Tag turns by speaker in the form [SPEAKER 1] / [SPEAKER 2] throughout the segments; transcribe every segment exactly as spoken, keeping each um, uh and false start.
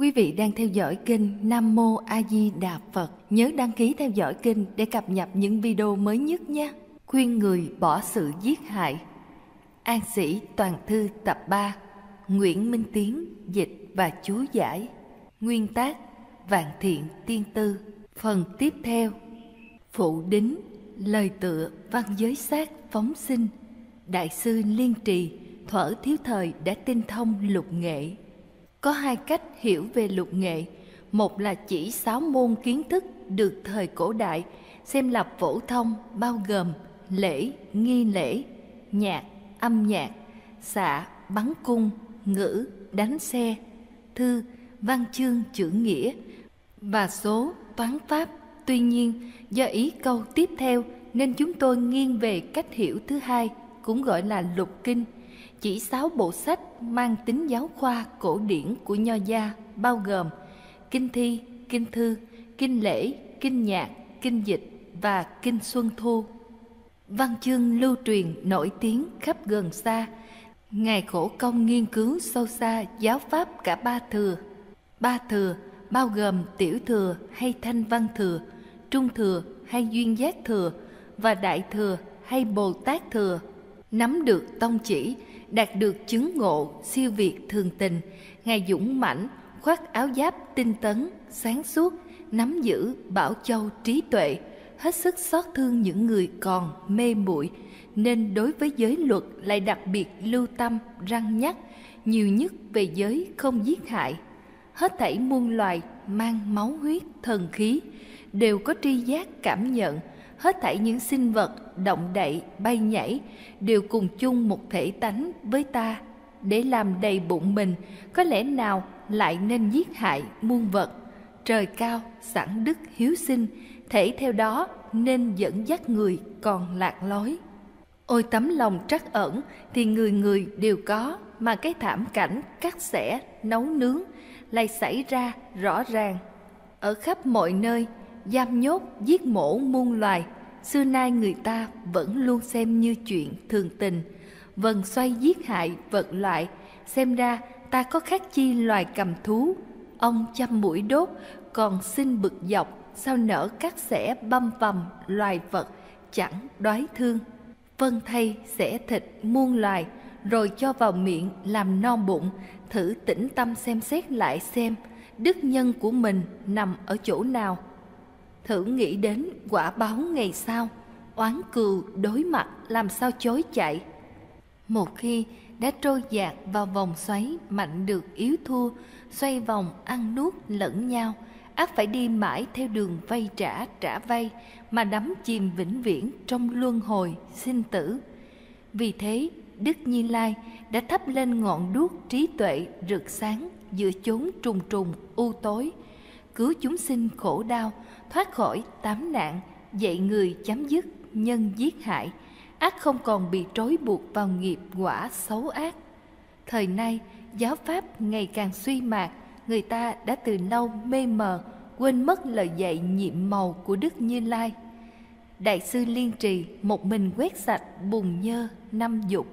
[SPEAKER 1] Quý vị đang theo dõi kênh Nam Mô A Di Đà Phật. Nhớ đăng ký theo dõi kênh để cập nhật những video mới nhất nhé. Khuyên người bỏ sự giết hại. An Sĩ Toàn Thư tập ba. Nguyễn Minh Tiến dịch và chú giải. Nguyên tác Vạn Thiện Tiên Tư. Phần tiếp theo. Phụ đính. Lời tựa văn giới sát phóng sinh. Đại sư Liên Trì thuở thiếu thời đã tinh thông lục nghệ. Có hai cách hiểu về lục nghệ. Một là chỉ sáu môn kiến thức được thời cổ đại xem là phổ thông, bao gồm lễ, nghi lễ, nhạc, âm nhạc, xạ, bắn cung, ngữ, đánh xe, thư, văn chương chữ nghĩa và số, toán pháp. Tuy nhiên, do ý câu tiếp theo nên chúng tôi nghiêng về cách hiểu thứ hai, cũng gọi là lục kinh. Chỉ sáu bộ sách mang tính giáo khoa cổ điển của Nho gia bao gồm kinh thi, kinh thư, kinh lễ, kinh nhạc, kinh dịch và kinh xuân thu. Văn chương lưu truyền nổi tiếng khắp gần xa. Ngài khổ công nghiên cứu sâu xa giáo pháp cả ba thừa. Ba thừa bao gồm tiểu thừa hay thanh văn thừa, trung thừa hay duyên giác thừa và đại thừa hay Bồ Tát thừa. Nắm được tông chỉ, đạt được chứng ngộ siêu việt thường tình, Ngài dũng mãnh khoác áo giáp tinh tấn, sáng suốt, nắm giữ bảo châu trí tuệ, hết sức xót thương những người còn mê muội, nên đối với giới luật lại đặc biệt lưu tâm răn nhắc, nhiều nhất về giới không giết hại. Hết thảy muôn loài mang máu huyết thần khí đều có tri giác cảm nhận. Hết thảy những sinh vật động đậy bay nhảy đều cùng chung một thể tánh với ta. Để làm đầy bụng mình, có lẽ nào lại nên giết hại muôn vật? Trời cao sẵn đức hiếu sinh, thể theo đó nên dẫn dắt người còn lạc lối. Ôi tấm lòng trắc ẩn thì người người đều có, mà cái thảm cảnh cắt xẻ nấu nướng lại xảy ra rõ ràng ở khắp mọi nơi. Giam nhốt giết mổ muôn loài, xưa nay người ta vẫn luôn xem như chuyện thường tình. Vần xoay giết hại vật loại, xem ra ta có khác chi loài cầm thú. Ông chăm mũi đốt còn xin bực dọc, sao nỡ cắt xẻ băm vằm loài vật chẳng đoái thương. Vân thay xẻ thịt muôn loài, rồi cho vào miệng làm no bụng. Thử tĩnh tâm xem xét lại xem đức nhân của mình nằm ở chỗ nào. Thử nghĩ đến quả báo ngày sau, oán cừu đối mặt làm sao chối chạy. Một khi đã trôi dạt vào vòng xoáy mạnh được yếu thua, xoay vòng ăn nuốt lẫn nhau, ắt phải đi mãi theo đường vay trả trả vay mà đắm chìm vĩnh viễn trong luân hồi sinh tử. Vì thế, Đức Như Lai đã thắp lên ngọn đuốc trí tuệ rực sáng giữa chốn trùng trùng u tối, cứu chúng sinh khổ đau, thoát khỏi tám nạn, dạy người chấm dứt nhân giết hại, ắt không còn bị trói buộc vào nghiệp quả xấu ác. Thời nay, giáo pháp ngày càng suy mạt, người ta đã từ lâu mê mờ, quên mất lời dạy nhiệm màu của Đức Như Lai. Đại sư Liên Trì một mình quét sạch bùn nhơ năm dục.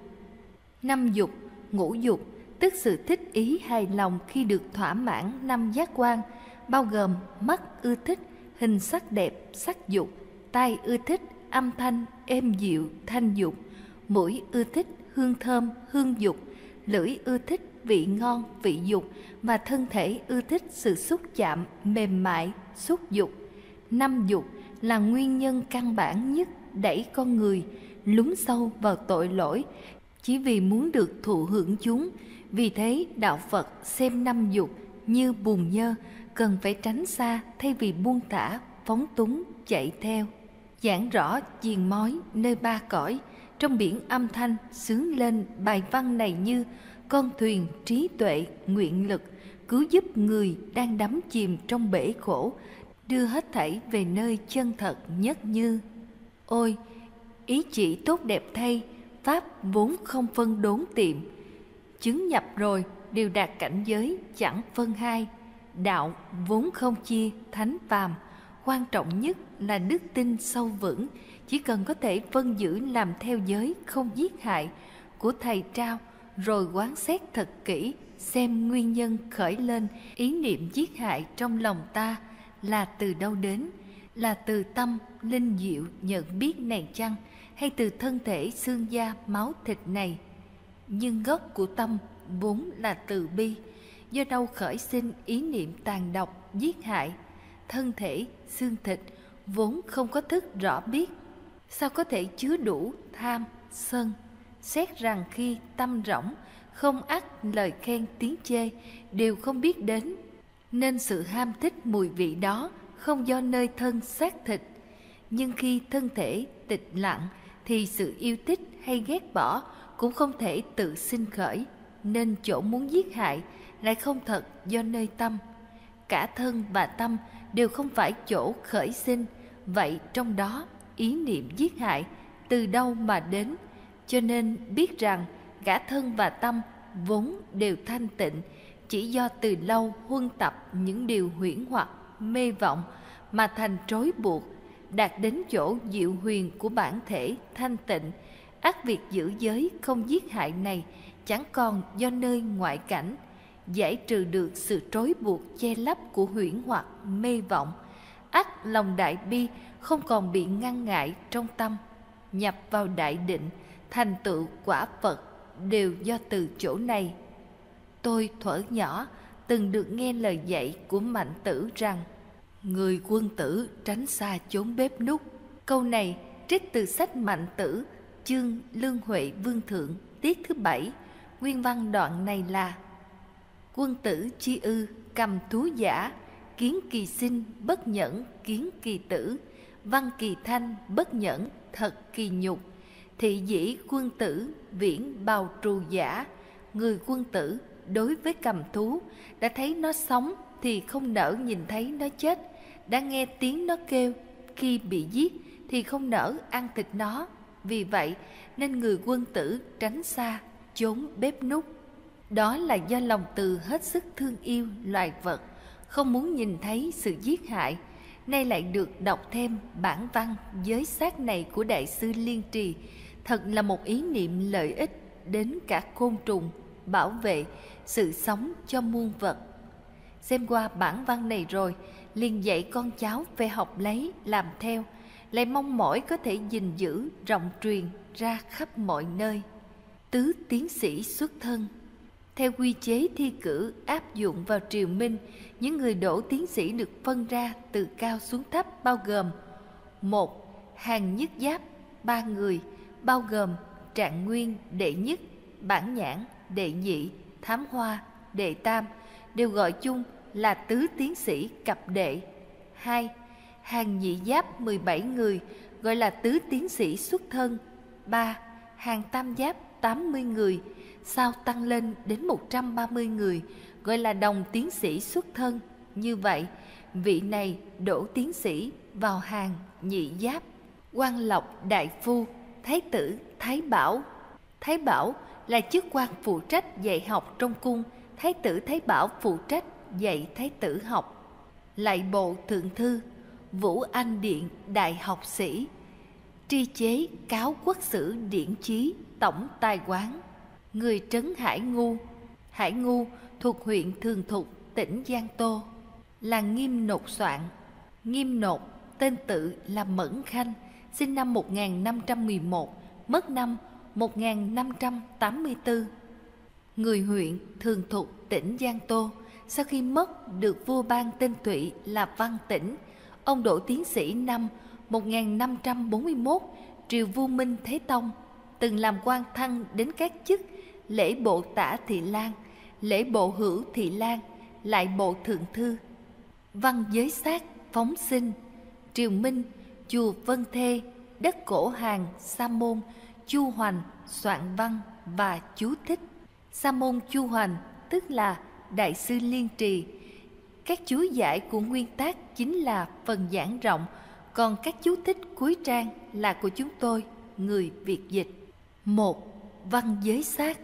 [SPEAKER 1] Năm dục, ngũ dục, tức sự thích ý hài lòng khi được thỏa mãn năm giác quan, bao gồm mắt ưa thích hình sắc đẹp sắc dục, tai ưa thích âm thanh êm dịu thanh dục, mũi ưa thích hương thơm hương dục, lưỡi ưa thích vị ngon vị dục, và thân thể ưa thích sự xúc chạm mềm mại xúc dục. Năm dục là nguyên nhân căn bản nhất đẩy con người lún sâu vào tội lỗi, chỉ vì muốn được thụ hưởng chúng. Vì thế đạo Phật xem năm dục như bùn nhơ, cần phải tránh xa thay vì buông thả phóng túng chạy theo. Giảng rõ chiền mói nơi ba cõi, trong biển âm thanh xướng lên bài văn này như con thuyền trí tuệ nguyện lực, cứu giúp người đang đắm chìm trong bể khổ, đưa hết thảy về nơi chân thật nhất như. Ôi ý chỉ tốt đẹp thay, pháp vốn không phân đốn tiệm, chứng nhập rồi đều đạt cảnh giới chẳng phân hai. Đạo vốn không chia thánh phàm, quan trọng nhất là đức tin sâu vững. Chỉ cần có thể vâng giữ làm theo giới không giết hại của Thầy trao, rồi quán xét thật kỹ xem nguyên nhân khởi lên ý niệm giết hại trong lòng ta là từ đâu đến, là từ tâm linh diệu nhận biết này chăng, hay từ thân thể xương da máu thịt này. Nhưng gốc của tâm vốn là từ bi, do đâu khởi sinh ý niệm tàn độc giết hại. Thân thể xương thịt vốn không có thức rõ biết, sao có thể chứa đủ tham sân. Xét rằng khi tâm rỗng, không ắt lời khen tiếng chê đều không biết đến, nên sự ham thích mùi vị đó không do nơi thân xác thịt. Nhưng khi thân thể tịch lặng thì sự yêu thích hay ghét bỏ cũng không thể tự sinh khởi, nên chỗ muốn giết hại lại không thật do nơi tâm. Cả thân và tâm đều không phải chỗ khởi sinh, vậy trong đó ý niệm giết hại từ đâu mà đến? Cho nên biết rằng cả thân và tâm vốn đều thanh tịnh, chỉ do từ lâu huân tập những điều huyễn hoặc mê vọng mà thành trói buộc. Đạt đến chỗ diệu huyền của bản thể thanh tịnh, ắt việc giữ giới không giết hại này chẳng còn do nơi ngoại cảnh, giải trừ được sự trói buộc che lấp của huyễn hoặc mê vọng. Ắt lòng đại bi không còn bị ngăn ngại trong tâm, nhập vào đại định, thành tựu quả Phật đều do từ chỗ này. Tôi thuở nhỏ từng được nghe lời dạy của Mạnh Tử rằng người quân tử tránh xa chốn bếp núc. Câu này trích từ sách Mạnh Tử, chương Lương Huệ Vương Thượng, tiết thứ bảy. Nguyên văn đoạn này là: quân tử chi ư, cầm thú giả, kiến kỳ sinh, bất nhẫn, kiến kỳ tử, văn kỳ thanh, bất nhẫn, thật kỳ nhục. Thị dĩ quân tử, viễn bào trù giả. Người quân tử đối với cầm thú, đã thấy nó sống thì không nỡ nhìn thấy nó chết, đã nghe tiếng nó kêu khi bị giết thì không nỡ ăn thịt nó. Vì vậy nên người quân tử tránh xa chốn bếp núc. Đó là do lòng từ hết sức thương yêu loài vật, không muốn nhìn thấy sự giết hại. Nay lại được đọc thêm bản văn giới xác này của Đại sư Liên Trì, thật là một ý niệm lợi ích đến cả côn trùng, bảo vệ sự sống cho muôn vật. Xem qua bản văn này rồi, liền dạy con cháu phải học lấy, làm theo, lại mong mỏi có thể gìn giữ, rộng truyền ra khắp mọi nơi. Tứ tiến sĩ xuất thân. Theo quy chế thi cử áp dụng vào triều Minh, những người đỗ tiến sĩ được phân ra từ cao xuống thấp, bao gồm: một. Hàng nhất giáp, ba người, bao gồm Trạng Nguyên đệ nhất, Bản Nhãn đệ nhị, Thám Hoa đệ tam, đều gọi chung là tứ tiến sĩ cập đệ. Hai. Hàng nhị giáp mười bảy người, gọi là tứ tiến sĩ xuất thân. Ba. Hàng tam giáp tám mươi người, sau tăng lên đến một trăm ba mươi người, gọi là đồng tiến sĩ xuất thân. Như vậy, vị này đỗ tiến sĩ vào hàng nhị giáp. Quan Lộc đại phu, thái tử Thái Bảo. Thái Bảo là chức quan phụ trách dạy học trong cung, thái tử Thái Bảo phụ trách dạy thái tử học. Lại bộ thượng thư, Vũ Anh Điện đại học sĩ. Tri chế cáo quốc sử điển chí, tổng tài quán. Người trấn Hải Ngu. Hải Ngu thuộc huyện Thường Thục, tỉnh Giang Tô, là Nghiêm Nột soạn. Nghiêm Nột tên tự là Mẫn Khanh, sinh năm một nghìn năm trăm mười một, mất năm một nghìn năm trăm tám mươi tư. Người huyện Thường Thục, tỉnh Giang Tô. Sau khi mất, được vua ban tên Thụy là Văn Tĩnh. Ông đỗ tiến sĩ năm một nghìn năm trăm bốn mươi mốt, triều vua Minh Thế Tông, từng làm quan thăng đến các chức lễ bộ tả thị lang, lễ bộ hữu thị lang, lại bộ thượng thư. Văn giới xác phóng sinh. Triều Minh, chùa Vân Thê, đất Cổ Hàng, Sa môn Chu Hoành soạn văn và chú thích. Sa môn Chu Hoành tức là Đại sư Liên Trì. Các chú giải của nguyên tác chính là phần giảng rộng, còn các chú thích cuối trang là của chúng tôi, người Việt dịch. Một. Văn giới xác.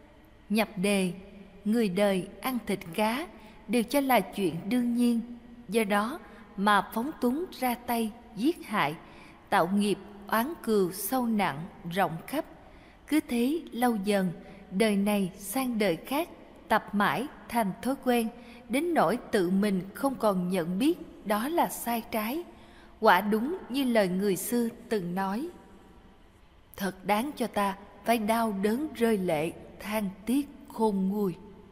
[SPEAKER 1] Nhập đề: người đời ăn thịt cá đều cho là chuyện đương nhiên, do đó mà phóng túng ra tay giết hại, tạo nghiệp oán cừu sâu nặng rộng khắp. Cứ thế lâu dần đời này sang đời khác, tập mãi thành thói quen, đến nỗi tự mình không còn nhận biết đó là sai trái. Quả đúng như lời người xưa từng nói: thật đáng cho ta phải đau đớn rơi lệ, than tiếc khôn nguôi.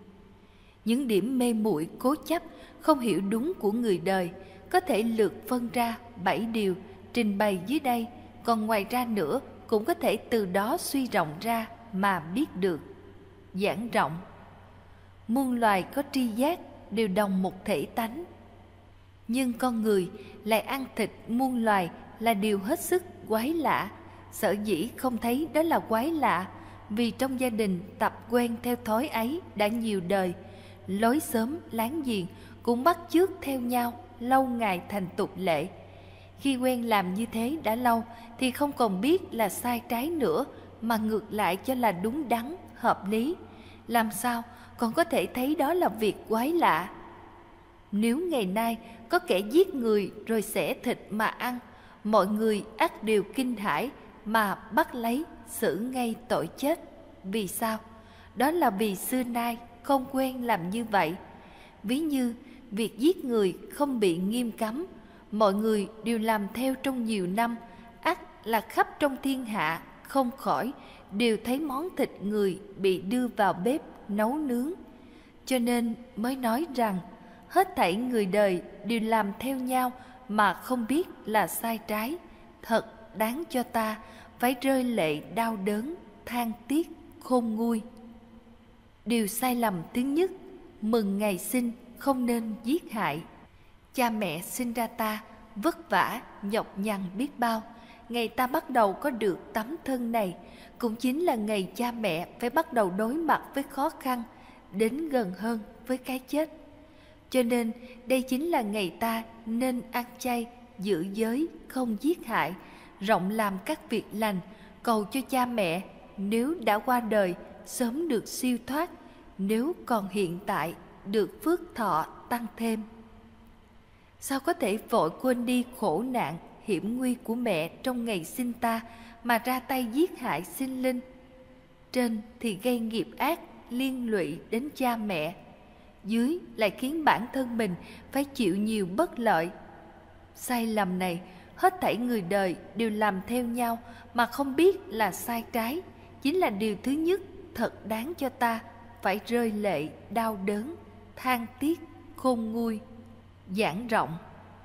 [SPEAKER 1] Những điểm mê muội cố chấp, không hiểu đúng của người đời có thể lược phân ra bảy điều trình bày dưới đây, còn ngoài ra nữa cũng có thể từ đó suy rộng ra mà biết được. Giảng rộng: muôn loài có tri giác đều đồng một thể tánh, nhưng con người lại ăn thịt muôn loài là điều hết sức quái lạ. Sở dĩ không thấy đó là quái lạ vì trong gia đình tập quen theo thói ấy đã nhiều đời, lối xóm láng giềng cũng bắt chước theo nhau lâu ngày thành tục lệ. Khi quen làm như thế đã lâu thì không còn biết là sai trái nữa, mà ngược lại cho là đúng đắn, hợp lý. Làm sao còn có thể thấy đó là việc quái lạ? Nếu ngày nay có kẻ giết người rồi xẻ thịt mà ăn, mọi người ắt đều kinh hãi mà bắt lấy xử ngay tội chết. Vì sao? Đó là vì xưa nay không quen làm như vậy. Ví như việc giết người không bị nghiêm cấm, mọi người đều làm theo trong nhiều năm, ắt là khắp trong thiên hạ không khỏi đều thấy món thịt người bị đưa vào bếp nấu nướng. Cho nên mới nói rằng hết thảy người đời đều làm theo nhau mà không biết là sai trái. Thật đáng cho ta phải rơi lệ đau đớn, than tiếc khôn nguôi. Điều sai lầm thứ nhất: mừng ngày sinh không nên giết hại. Cha mẹ sinh ra ta vất vả nhọc nhằn biết bao, ngày ta bắt đầu có được tấm thân này cũng chính là ngày cha mẹ phải bắt đầu đối mặt với khó khăn, đến gần hơn với cái chết. Cho nên đây chính là ngày ta nên ăn chay, giữ giới, không giết hại, rộng làm các việc lành, cầu cho cha mẹ nếu đã qua đời sớm được siêu thoát, nếu còn hiện tại được phước thọ tăng thêm. Sao có thể vội quên đi khổ nạn, hiểm nguy của mẹ trong ngày sinh ta mà ra tay giết hại sinh linh? Trên thì gây nghiệp ác liên lụy đến cha mẹ, dưới lại khiến bản thân mình phải chịu nhiều bất lợi. Sai lầm này hết thảy người đời đều làm theo nhau mà không biết là sai trái, chính là điều thứ nhất thật đáng cho ta phải rơi lệ đau đớn, than tiếc khôn nguôi. Giảng rộng: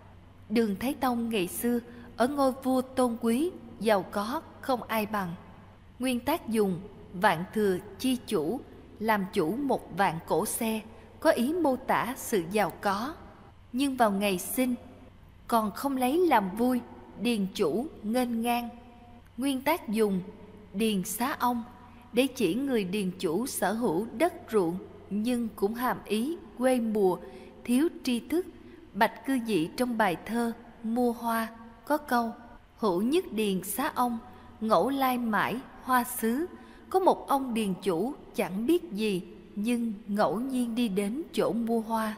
[SPEAKER 1] Đường Thái Tông ngày xưa ở ngôi vua tôn quý, giàu có không ai bằng. Nguyên tác dùng vạn thừa chi chủ, làm chủ một vạn cỗ xe, có ý mô tả sự giàu có. Nhưng vào ngày sinh còn không lấy làm vui, điền chủ nghênh ngang. Nguyên tác dùng điền xá ông để chỉ người điền chủ sở hữu đất ruộng, nhưng cũng hàm ý quê mùa, thiếu tri thức. Bạch Cư Dị trong bài thơ Mua Hoa có câu: hữu nhất điền xá ông, ngẫu lai mãi hoa xứ. Có một ông điền chủ chẳng biết gì, nhưng ngẫu nhiên đi đến chỗ mua hoa.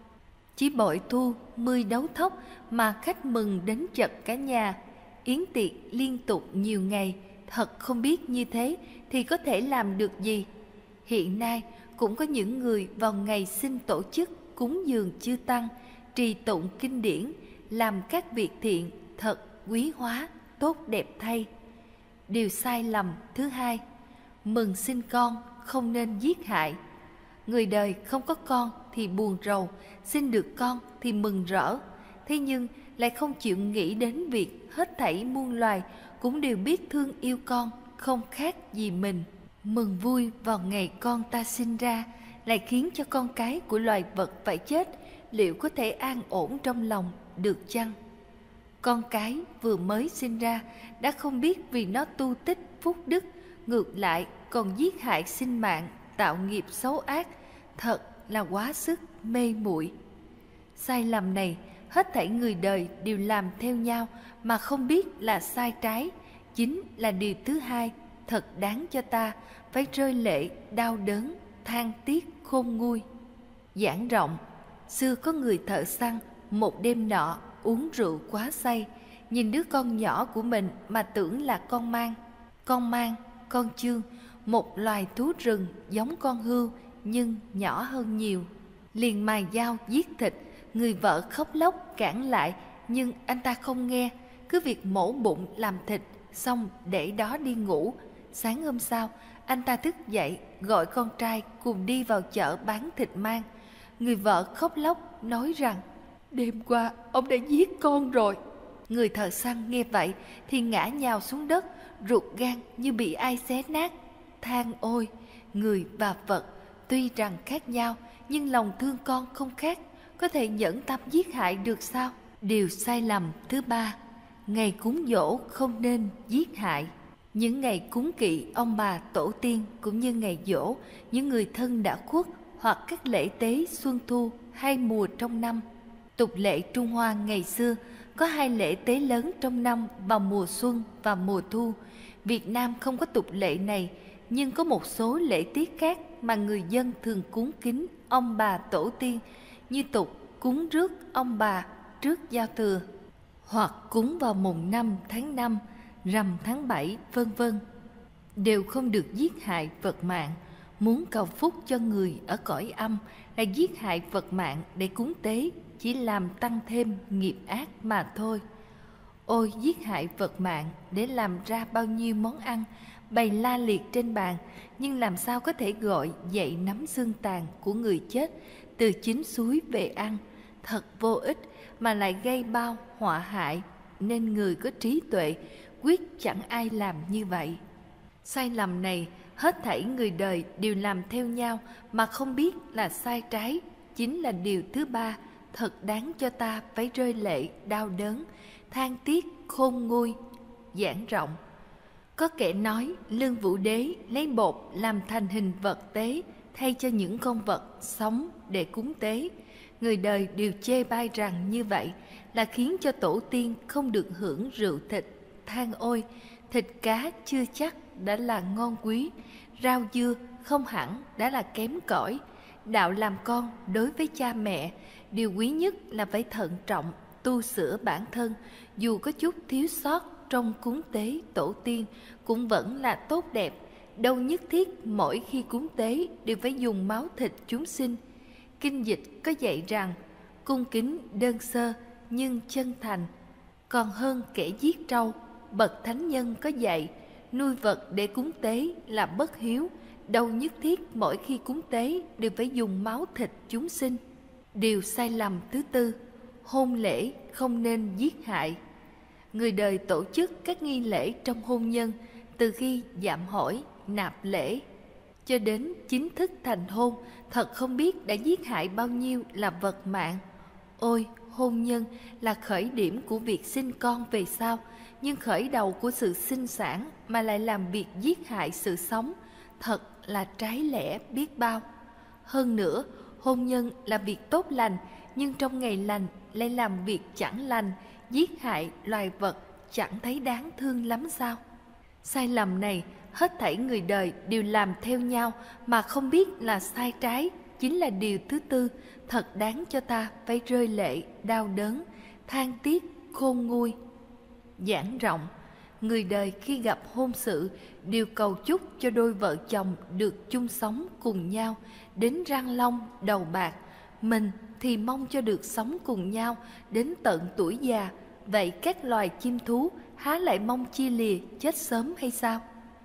[SPEAKER 1] Chỉ bội thu mươi đấu thóc mà khách mừng đến chật cả nhà. Yến tiệc liên tục nhiều ngày, thật không biết như thế thì có thể làm được gì. Hiện nay cũng có những người vào ngày sinh tổ chức cúng dường chư tăng, trì tụng kinh điển, làm các việc thiện thật quý hóa, tốt đẹp thay. Điều sai lầm thứ hai: mừng sinh con không nên giết hại. Người đời không có con thì buồn rầu, sinh được con thì mừng rỡ. Thế nhưng lại không chịu nghĩ đến việc hết thảy muôn loài cũng đều biết thương yêu con, không khác gì mình. Mừng vui vào ngày con ta sinh ra lại khiến cho con cái của loài vật phải chết, liệu có thể an ổn trong lòng được chăng? Con cái vừa mới sinh ra đã không biết vì nó tu tích phúc đức, ngược lại còn giết hại sinh mạng, tạo nghiệp xấu ác, thật là quá sức mê muội. Sai lầm này hết thảy người đời đều làm theo nhau mà không biết là sai trái, chính là điều thứ hai thật đáng cho ta phải rơi lệ đau đớn, than tiếc khôn nguôi. Giảng rộng: xưa có người thợ săn, một đêm nọ uống rượu quá say, nhìn đứa con nhỏ của mình mà tưởng là con mang. Con mang, con chương, một loài thú rừng giống con hươu nhưng nhỏ hơn nhiều. Liền mài dao giết thịt, người vợ khóc lóc cản lại, nhưng anh ta không nghe, cứ việc mổ bụng làm thịt, xong để đó đi ngủ. Sáng hôm sau, anh ta thức dậy gọi con trai cùng đi vào chợ bán thịt mang. Người vợ khóc lóc nói rằng: đêm qua ông đã giết con rồi. Người thợ săn nghe vậy thì ngã nhào xuống đất, ruột gan như bị ai xé nát, than ôi, người và vật tuy rằng khác nhau nhưng lòng thương con không khác, có thể nhẫn tâm giết hại được sao? Điều sai lầm thứ ba, ngày cúng giỗ không nên giết hại. Những ngày cúng kỵ ông bà tổ tiên cũng như ngày giỗ những người thân đã khuất, hoặc các lễ tế xuân thu hai mùa trong năm. Tục lệ Trung Hoa ngày xưa có hai lễ tế lớn trong năm vào mùa xuân và mùa thu. Việt Nam không có tục lệ này, nhưng có một số lễ tiết khác mà người dân thường cúng kính ông bà tổ tiên, như tục cúng rước ông bà trước giao thừa, hoặc cúng vào mùng năm tháng năm, rằm tháng bảy, vân vân. Đều không được giết hại vật mạng. Muốn cầu phúc cho người ở cõi âm là giết hại vật mạng để cúng tế, chỉ làm tăng thêm nghiệp ác mà thôi. Ôi, giết hại vật mạng để làm ra bao nhiêu món ăn bày la liệt trên bàn, nhưng làm sao có thể gọi dậy nắm xương tàn của người chết từ chính suối về ăn. Thật vô ích mà lại gây bao họa hại, nên người có trí tuệ quyết chẳng ai làm như vậy. Sai lầm này hết thảy người đời đều làm theo nhau mà không biết là sai trái, chính là điều thứ ba thật đáng cho ta phải rơi lệ đau đớn, than tiếc khôn nguôi. Giảng rộng. Có kẻ nói Lương Vũ Đế lấy bột làm thành hình vật tế thay cho những con vật sống để cúng tế. Người đời đều chê bai rằng như vậy là khiến cho tổ tiên không được hưởng rượu thịt. Than ôi, thịt cá chưa chắc đã là ngon quý, rau dưa không hẳn đã là kém cỏi. Đạo làm con đối với cha mẹ, điều quý nhất là phải thận trọng, tu sửa bản thân, dù có chút thiếu sót trong cúng tế tổ tiên cũng vẫn là tốt đẹp. Đâu nhất thiết mỗi khi cúng tế đều phải dùng máu thịt chúng sinh. Kinh dịch có dạy rằng cung kính đơn sơ nhưng chân thành còn hơn kẻ giết trâu. Bậc thánh nhân có dạy nuôi vật để cúng tế là bất hiếu. Đâu nhất thiết mỗi khi cúng tế đều phải dùng máu thịt chúng sinh. Điều sai lầm thứ tư, hôn lễ không nên giết hại. Người đời tổ chức các nghi lễ trong hôn nhân, từ khi dạm hỏi, nạp lễ cho đến chính thức thành hôn, thật không biết đã giết hại bao nhiêu là vật mạng. Ôi, hôn nhân là khởi điểm của việc sinh con về sau, nhưng khởi đầu của sự sinh sản mà lại làm việc giết hại sự sống, thật là trái lẽ biết bao. Hơn nữa, hôn nhân là việc tốt lành, nhưng trong ngày lành lại làm việc chẳng lành, giết hại loài vật chẳng thấy đáng thương lắm sao? Sai lầm này hết thảy người đời đều làm theo nhau mà không biết là sai trái, chính là điều thứ tư thật đáng cho ta phải rơi lệ đau đớn, than tiếc khôn nguôi. Giảng rộng. Người đời khi gặp hôn sự đều cầu chúc cho đôi vợ chồng được chung sống cùng nhau đến răng long đầu bạc. Mình thì mong cho được sống cùng nhau đến tận tuổi già. Vậy các loài chim thú há lại mong chia lìa chết sớm hay sao?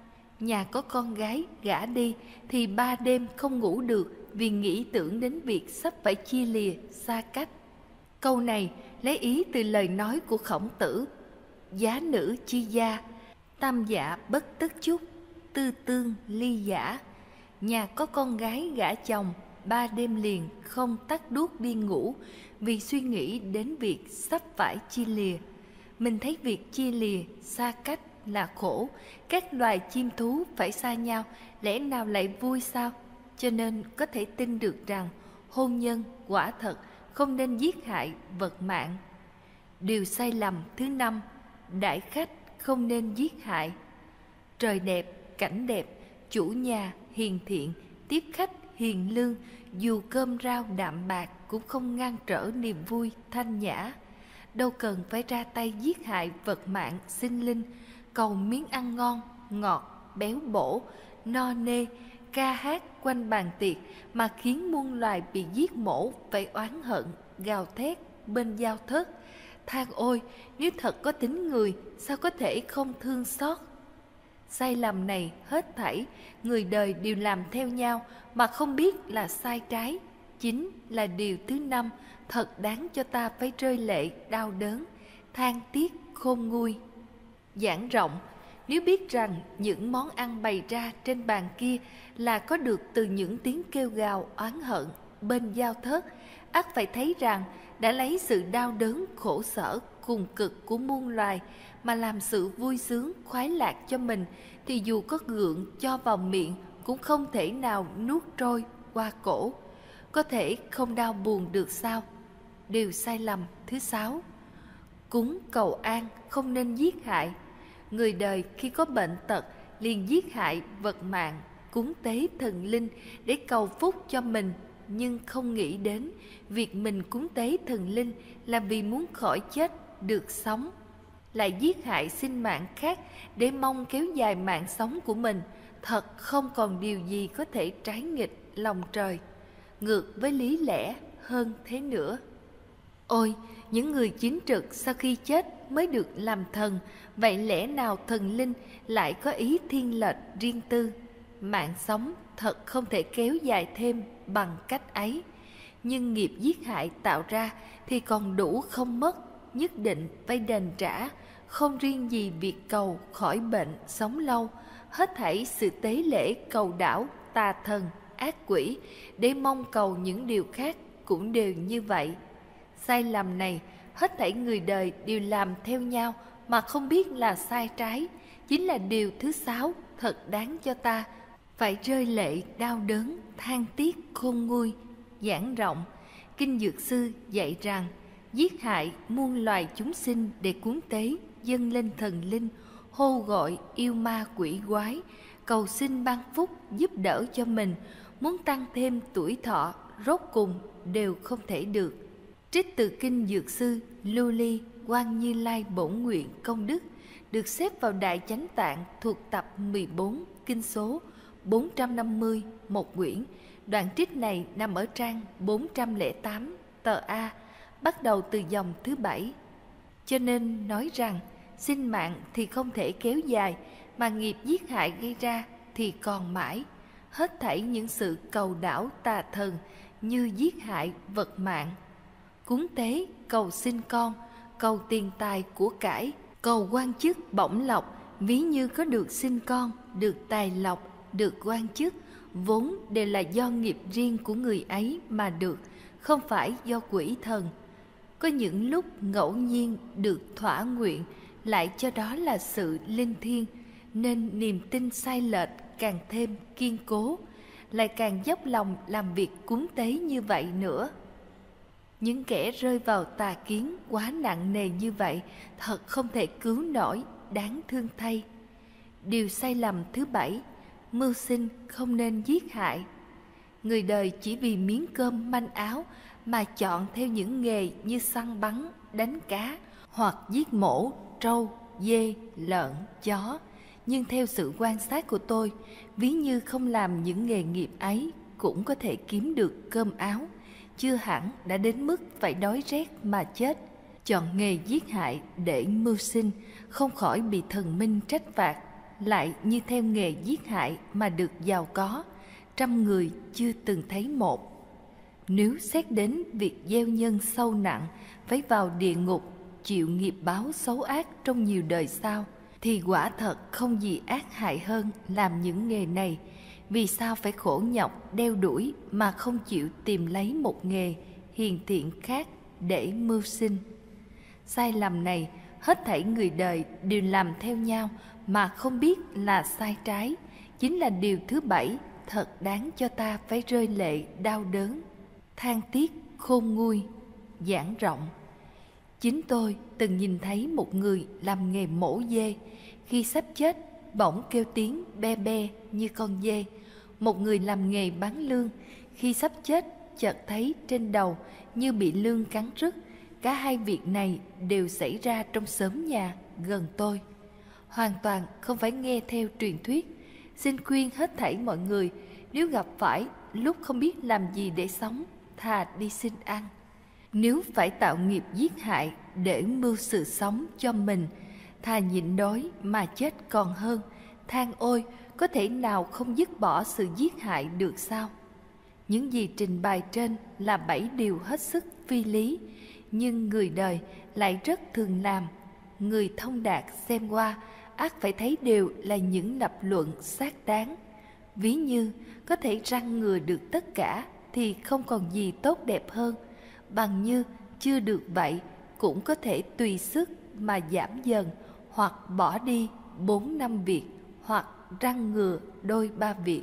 [SPEAKER 1] Nhà có con gái gả đi thì ba đêm không ngủ được vì nghĩ tưởng đến việc sắp phải chia lìa xa cách. Câu này lấy ý từ lời nói của Khổng Tử: giá nữ chi gia, tam dạ bất tất chúc, tư tương ly giả. Nhà có con gái gả chồng, ba đêm liền không tắt đuốc đi ngủ vì suy nghĩ đến việc sắp phải chia lìa. Mình thấy việc chia lìa, xa cách là khổ. Các loài chim thú phải xa nhau, lẽ nào lại vui sao? Cho nên có thể tin được rằng hôn nhân quả thật không nên giết hại vật mạng. Điều sai lầm thứ năm, đãi khách không nên giết hại. Trời đẹp, cảnh đẹp, chủ nhà hiền thiện, tiếp khách hiền lương, dù cơm rau đạm bạc cũng không ngăn trở niềm vui thanh nhã. Đâu cần phải ra tay giết hại vật mạng sinh linh, cầu miếng ăn ngon, ngọt, béo bổ, no nê, ca hát quanh bàn tiệc mà khiến muôn loài bị giết mổ phải oán hận, gào thét bên giao thớt. Than ôi, nếu thật có tính người, sao có thể không thương xót? Sai lầm này hết thảy người đời đều làm theo nhau mà không biết là sai trái, chính là điều thứ năm thật đáng cho ta phải rơi lệ đau đớn, than tiếc khôn nguôi. Giảng rộng, nếu biết rằng những món ăn bày ra trên bàn kia là có được từ những tiếng kêu gào oán hận bên giao thớt, ắt phải thấy rằng đã lấy sự đau đớn khổ sở cùng cực của muôn loài mà làm sự vui sướng khoái lạc cho mình, thì dù có gượng cho vào miệng cũng không thể nào nuốt trôi qua cổ. Có thể không đau buồn được sao? Điều sai lầm thứ sáu, cúng cầu an không nên giết hại. Người đời khi có bệnh tật liền giết hại vật mạng, cúng tế thần linh để cầu phúc cho mình, nhưng không nghĩ đến việc mình cúng tế thần linh là vì muốn khỏi chết được sống, lại giết hại sinh mạng khác để mong kéo dài mạng sống của mình. Thật không còn điều gì có thể trái nghịch lòng trời, ngược với lý lẽ hơn thế nữa. Ôi, những người chính trực sau khi chết mới được làm thần, vậy lẽ nào thần linh lại có ý thiên lệch riêng tư? Mạng sống thật không thể kéo dài thêm bằng cách ấy, nhưng nghiệp giết hại tạo ra thì còn đủ không mất, nhất định phải đền trả, không riêng gì việc cầu khỏi bệnh sống lâu. Hết thảy sự tế lễ cầu đảo tà thần ác quỷ để mong cầu những điều khác cũng đều như vậy. Sai lầm này hết thảy người đời đều làm theo nhau mà không biết là sai trái, chính là điều thứ sáu thật đáng cho ta phải rơi lệ đau đớn, than tiếc khôn nguôi. Giảng rộng, Kinh Dược Sư dạy rằng giết hại muôn loài chúng sinh để cúng tế dâng lên thần linh, hô gọi yêu ma quỷ quái, cầu xin ban phúc giúp đỡ cho mình, muốn tăng thêm tuổi thọ, rốt cùng đều không thể được. Trích từ Kinh Dược Sư, Lưu Ly, Quan Như Lai Bổn Nguyện Công Đức, được xếp vào Đại Chánh Tạng thuộc tập mười bốn, kinh số bốn trăm năm mươi, một quyển. Đoạn trích này nằm ở trang bốn trăm lẻ tám, tờ A, bắt đầu từ dòng thứ bảy. Cho nên nói rằng, sinh mạng thì không thể kéo dài, mà nghiệp giết hại gây ra thì còn mãi. Hết thảy những sự cầu đảo tà thần như giết hại vật mạng, cúng tế, cầu sinh con, cầu tiền tài của cải, cầu quan chức bổng lộc, ví như có được sinh con, được tài lộc, được quan chức, vốn đều là do nghiệp riêng của người ấy mà được, không phải do quỷ thần. Có những lúc ngẫu nhiên được thỏa nguyện, lại cho đó là sự linh thiêng, nên niềm tin sai lệch càng thêm kiên cố, lại càng dốc lòng làm việc cúng tế như vậy nữa. Những kẻ rơi vào tà kiến quá nặng nề như vậy thật không thể cứu nổi, đáng thương thay. Điều sai lầm thứ bảy, mưu sinh không nên giết hại. Người đời chỉ vì miếng cơm manh áo mà chọn theo những nghề như săn bắn, đánh cá hoặc giết mổ, trâu, dê, lợn, chó. Nhưng theo sự quan sát của tôi, ví như không làm những nghề nghiệp ấy cũng có thể kiếm được cơm áo, chưa hẳn đã đến mức phải đói rét mà chết. Chọn nghề giết hại để mưu sinh, không khỏi bị thần minh trách phạt, lại như theo nghề giết hại mà được giàu có, trăm người chưa từng thấy một. Nếu xét đến việc gieo nhân sâu nặng, phải vào địa ngục, chịu nghiệp báo xấu ác trong nhiều đời sau, thì quả thật không gì ác hại hơn làm những nghề này. Vì sao phải khổ nhọc đeo đuổi mà không chịu tìm lấy một nghề hiền thiện khác để mưu sinh? Sai lầm này hết thảy người đời đều làm theo nhau mà không biết là sai trái, chính là điều thứ bảy thật đáng cho ta phải rơi lệ đau đớn, than tiếc khôn nguôi. Giảng rộng, chính tôi từng nhìn thấy một người làm nghề mổ dê, khi sắp chết bỗng kêu tiếng be be như con dê. Một người làm nghề bán lương, khi sắp chết chợt thấy trên đầu như bị lương cắn rứt. Cả hai việc này đều xảy ra trong xóm nhà gần tôi, hoàn toàn không phải nghe theo truyền thuyết. Xin khuyên hết thảy mọi người, nếu gặp phải lúc không biết làm gì để sống, thà đi xin ăn. Nếu phải tạo nghiệp giết hại để mưu sự sống cho mình, thà nhịn đói mà chết còn hơn. Than ôi, có thể nào không dứt bỏ sự giết hại được sao? Những gì trình bày trên là bảy điều hết sức phi lý, nhưng người đời lại rất thường làm. Người thông đạt xem qua, ắt phải thấy đều là những lập luận xác đáng. Ví như có thể răn ngừa được tất cả thì không còn gì tốt đẹp hơn, bằng như chưa được vậy cũng có thể tùy sức mà giảm dần, hoặc bỏ đi bốn năm việc, hoặc răn ngừa đôi ba việc.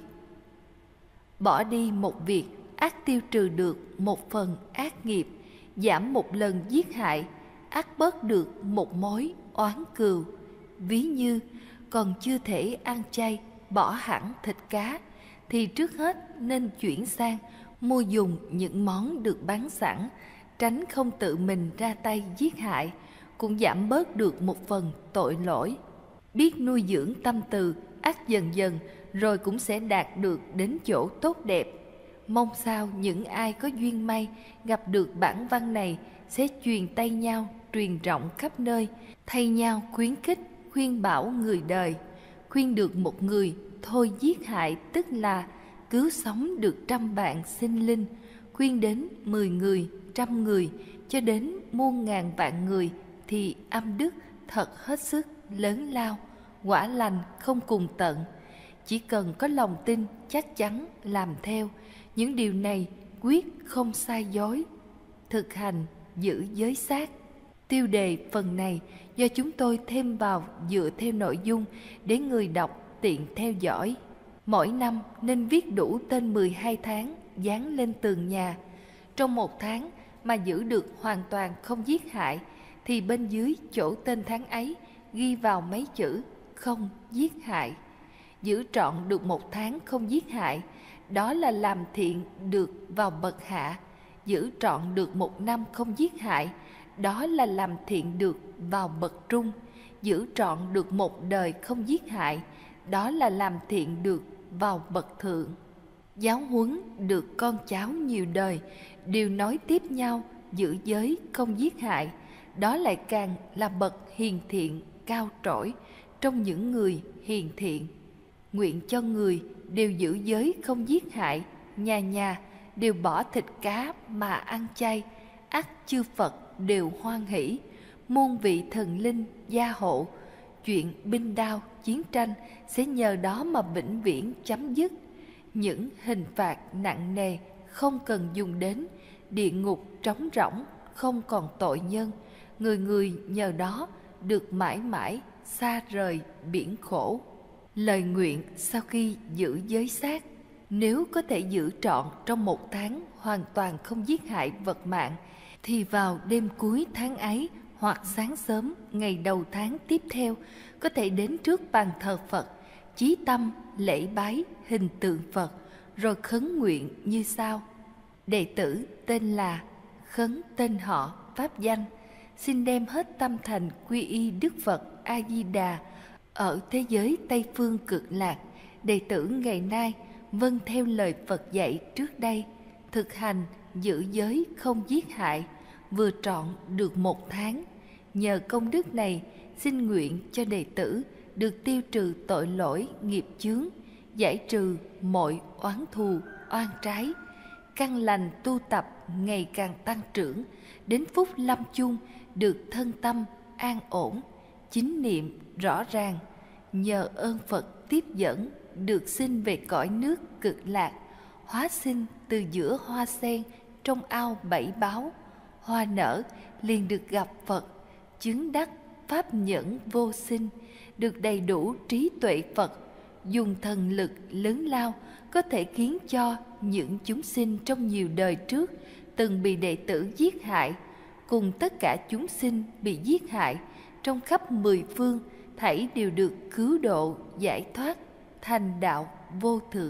[SPEAKER 1] Bỏ đi một việc ắt tiêu trừ được một phần ác nghiệp, giảm một lần giết hại ắt bớt được một mối oán cừu. Ví như còn chưa thể ăn chay, bỏ hẳn thịt cá, thì trước hết nên chuyển sang mua dùng những món được bán sẵn, tránh không tự mình ra tay giết hại, cũng giảm bớt được một phần tội lỗi. Biết nuôi dưỡng tâm từ, ắt dần dần rồi cũng sẽ đạt được đến chỗ tốt đẹp. Mong sao những ai có duyên may gặp được bản văn này sẽ truyền tay nhau, truyền rộng khắp nơi, thay nhau khuyến khích, khuyên bảo người đời. Khuyên được một người thôi giết hại, tức là cứu sống được trăm vạn sinh linh. Khuyên đến mười người, trăm người, cho đến muôn ngàn vạn người, thì âm đức thật hết sức lớn lao, quả lành không cùng tận. Chỉ cần có lòng tin chắc chắn làm theo, những điều này quyết không sai dối. Thực hành giữ giới sát. Tiêu đề phần này do chúng tôi thêm vào dựa theo nội dung để người đọc tiện theo dõi. Mỗi năm nên viết đủ tên mười hai tháng dán lên tường nhà. Trong một tháng mà giữ được hoàn toàn không giết hại, thì bên dưới chỗ tên tháng ấy ghi vào mấy chữ không giết hại. Giữ trọn được một tháng không giết hại, đó là làm thiện được vào bậc hạ. Giữ trọn được một năm không giết hại, đó là làm thiện được vào bậc trung. Giữ trọn được một đời không giết hại, đó là làm thiện được vào bậc thượng. Giáo huấn được con cháu nhiều đời đều nói tiếp nhau giữ giới không giết hại, đó lại càng là bậc hiền thiện cao trỗi trong những người hiền thiện. Nguyện cho người đều giữ giới không giết hại, nhà nhà đều bỏ thịt cá mà ăn chay, ắt chư Phật đều hoan hỷ, muôn vị thần linh gia hộ. Chuyện binh đao chiến tranh sẽ nhờ đó mà vĩnh viễn chấm dứt. Những hình phạt nặng nề không cần dùng đến, địa ngục trống rỗng không còn tội nhân. Người người nhờ đó được mãi mãi xa rời biển khổ. Lời nguyện sau khi giữ giới sát: nếu có thể giữ trọn trong một tháng hoàn toàn không giết hại vật mạng, thì vào đêm cuối tháng ấy hoặc sáng sớm ngày đầu tháng tiếp theo có thể đến trước bàn thờ Phật, chí tâm lễ bái hình tượng Phật, rồi khấn nguyện như sau: đệ tử tên là, khấn tên họ, pháp danh, xin đem hết tâm thành quy y Đức Phật A Di Đà ở thế giới Tây phương cực lạc. Đệ tử ngày nay vâng theo lời Phật dạy trước đây, thực hành giữ giới không giết hại, vừa trọn được một tháng. Nhờ công đức này, xin nguyện cho đệ tử được tiêu trừ tội lỗi nghiệp chướng, giải trừ mọi oán thù oan trái, căn lành tu tập ngày càng tăng trưởng, đến phút lâm chung được thân tâm an ổn, chính niệm rõ ràng. Nhờ ơn Phật tiếp dẫn, được sinh về cõi nước cực lạc, hóa sinh từ giữa hoa sen trong ao bảy báu. Hoa nở liền được gặp Phật, chứng đắc pháp nhẫn vô sinh, được đầy đủ trí tuệ Phật, dùng thần lực lớn lao có thể khiến cho những chúng sinh trong nhiều đời trước từng bị đệ tử giết hại, cùng tất cả chúng sinh bị giết hại trong khắp mười phương, thảy đều được cứu độ giải thoát thành đạo vô thượng.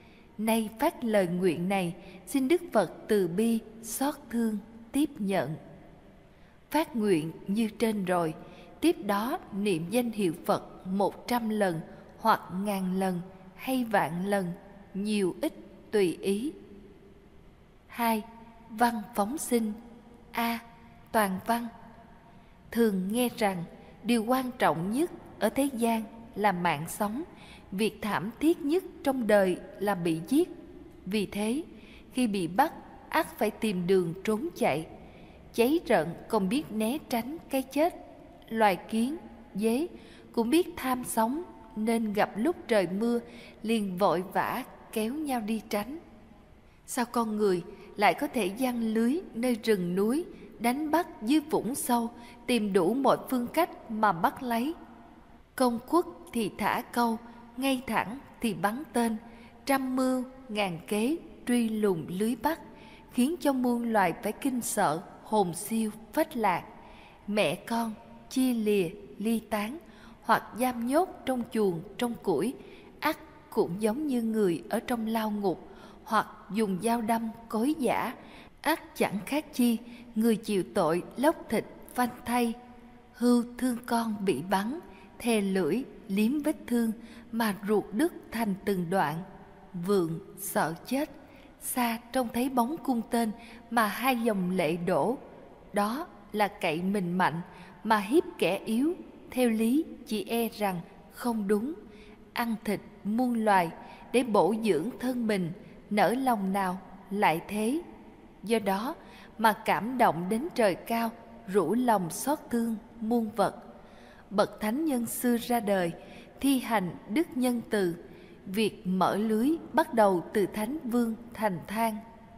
[SPEAKER 1] Nay phát lời nguyện này, xin Đức Phật từ bi xót thương tiếp nhận. Phát nguyện như trên rồi, tiếp đó niệm danh hiệu Phật một trăm lần hoặc ngàn lần, hay vạn lần, nhiều ít tùy ý. Hai. Văn phóng sinh. A. Toàn văn. Thường nghe rằng điều quan trọng nhất ở thế gian là mạng sống, việc thảm thiết nhất trong đời là bị giết. Vì thế, khi bị bắt, ắt phải tìm đường trốn chạy. Cháy rợn còn biết né tránh cái chết. Loài kiến, dế cũng biết tham sống, nên gặp lúc trời mưa liền vội vã kéo nhau đi tránh. Sao con người lại có thể giăng lưới nơi rừng núi, đánh bắt dưới vũng sâu, tìm đủ mọi phương cách mà bắt lấy? Công quất thì thả câu, ngay thẳng thì bắn tên, trăm mưu ngàn kế truy lùng lưới bắt, khiến cho muôn loài phải kinh sợ, hồn siêu phách lạc. Mẹ con chia lìa ly tán, hoặc giam nhốt trong chuồng trong củi, ắt cũng giống như người ở trong lao ngục, hoặc dùng dao đâm cối giã, ắt chẳng khác chi người chịu tội lóc thịt phanh thay. Hươu thương con bị bắn, thè lưỡi liếm vết thương mà ruột đứt thành từng đoạn. Vượn sợ chết, xa trông thấy bóng cung tên mà hai dòng lệ đổ. Đó là cậy mình mạnh mà hiếp kẻ yếu, theo lý chỉ e rằng không đúng. Ăn thịt muôn loài để bổ dưỡng thân mình, nỡ lòng nào lại thế. Do đó mà cảm động đến trời cao, rủ lòng xót thương muôn vật. Bậc thánh nhân xưa ra đời, thi hành đức nhân từ. Việc mở lưới bắt đầu từ Thánh Vương Thành Thang.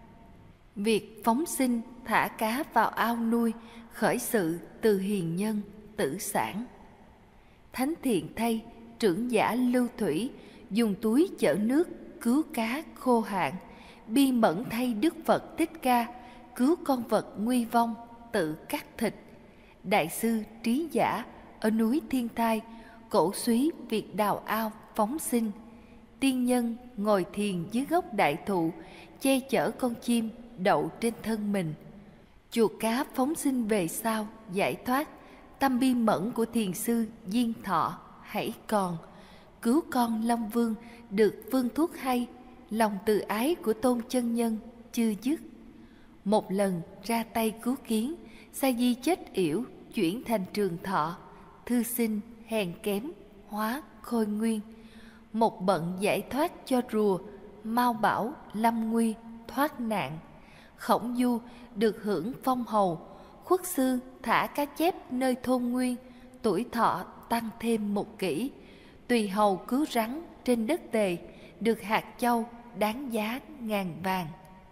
[SPEAKER 1] Việc phóng sinh thả cá vào ao nuôi khởi sự từ hiền nhân Tử Sản. Thánh thiện thay, trưởng giả Lưu Thủy dùng túi chở nước cứu cá khô hạn. Bi mẫn thay Đức Phật Thích Ca cứu con vật nguy vong, tự cắt thịt. Đại sư Trí Giả ở núi Thiên Thai cổ súy việc đào ao phóng sinh. Tiên nhân ngồi thiền dưới gốc đại thụ, che chở con chim đậu trên thân mình. Chuột cá phóng sinh về sau giải thoát. Tâm bi mẫn của thiền sư Diên Thọ hãy còn. Cứu con Long Vương được phương thuốc hay. Lòng từ ái của Tôn Chân Nhân chưa dứt. Một lần ra tay cứu kiến, Sa Di chết yểu chuyển thành Trường Thọ. Thư sinh hèn kém hóa khôi nguyên. Một bận giải thoát cho rùa, Mao Bảo lâm nguy thoát nạn. Khổng Du được hưởng phong hầu. Khuất Sư thả cá chép nơi thôn nguyên, tuổi thọ tăng thêm một kỷ. Tùy hầu cứu rắn trên đất Tề, được hạt châu đáng giá ngàn vàng.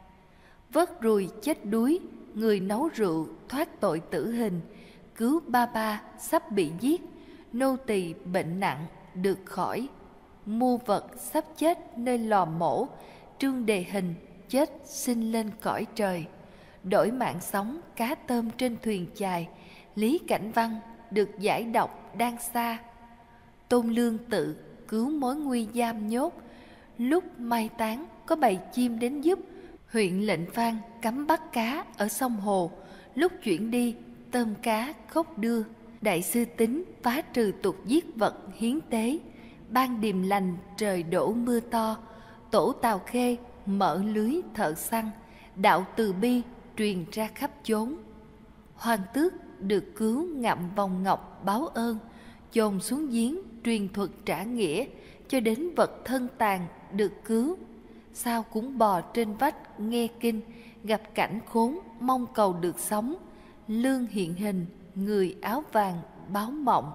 [SPEAKER 1] Vớt ruồi chết đuối, người nấu rượu thoát tội tử hình. Cứu ba ba sắp bị giết, nô tỳ bệnh nặng được khỏi. Mua vật sắp chết nơi lò mổ, Trương Đề Hình chết sinh lên cõi trời. Đổi mạng sống cá tôm trên thuyền chài, Lý Cảnh Văn được giải độc đang xa. Tôn Lương Tự cứu mối nguy giam nhốt, lúc mai táng có bầy chim đến giúp. Huyện Lệnh Phan cấm bắt cá ở sông Hồ, lúc chuyển đi tôm cá khóc đưa. Đại sư Tính phá trừ tục giết vật hiến tế. Ban điềm lành trời đổ mưa to, Tổ Tào Khê mở lưới thợ săn. Đạo từ bi truyền ra khắp chốn. Hoàng tước được cứu ngậm vòng ngọc báo ơn, chôn xuống giếng truyền thuật trả nghĩa, cho đến vật thân tàn được cứu. Sao cũng bò trên vách nghe kinh, gặp cảnh khốn mong cầu được sống. Lương hiện hình, người áo vàng báo mộng.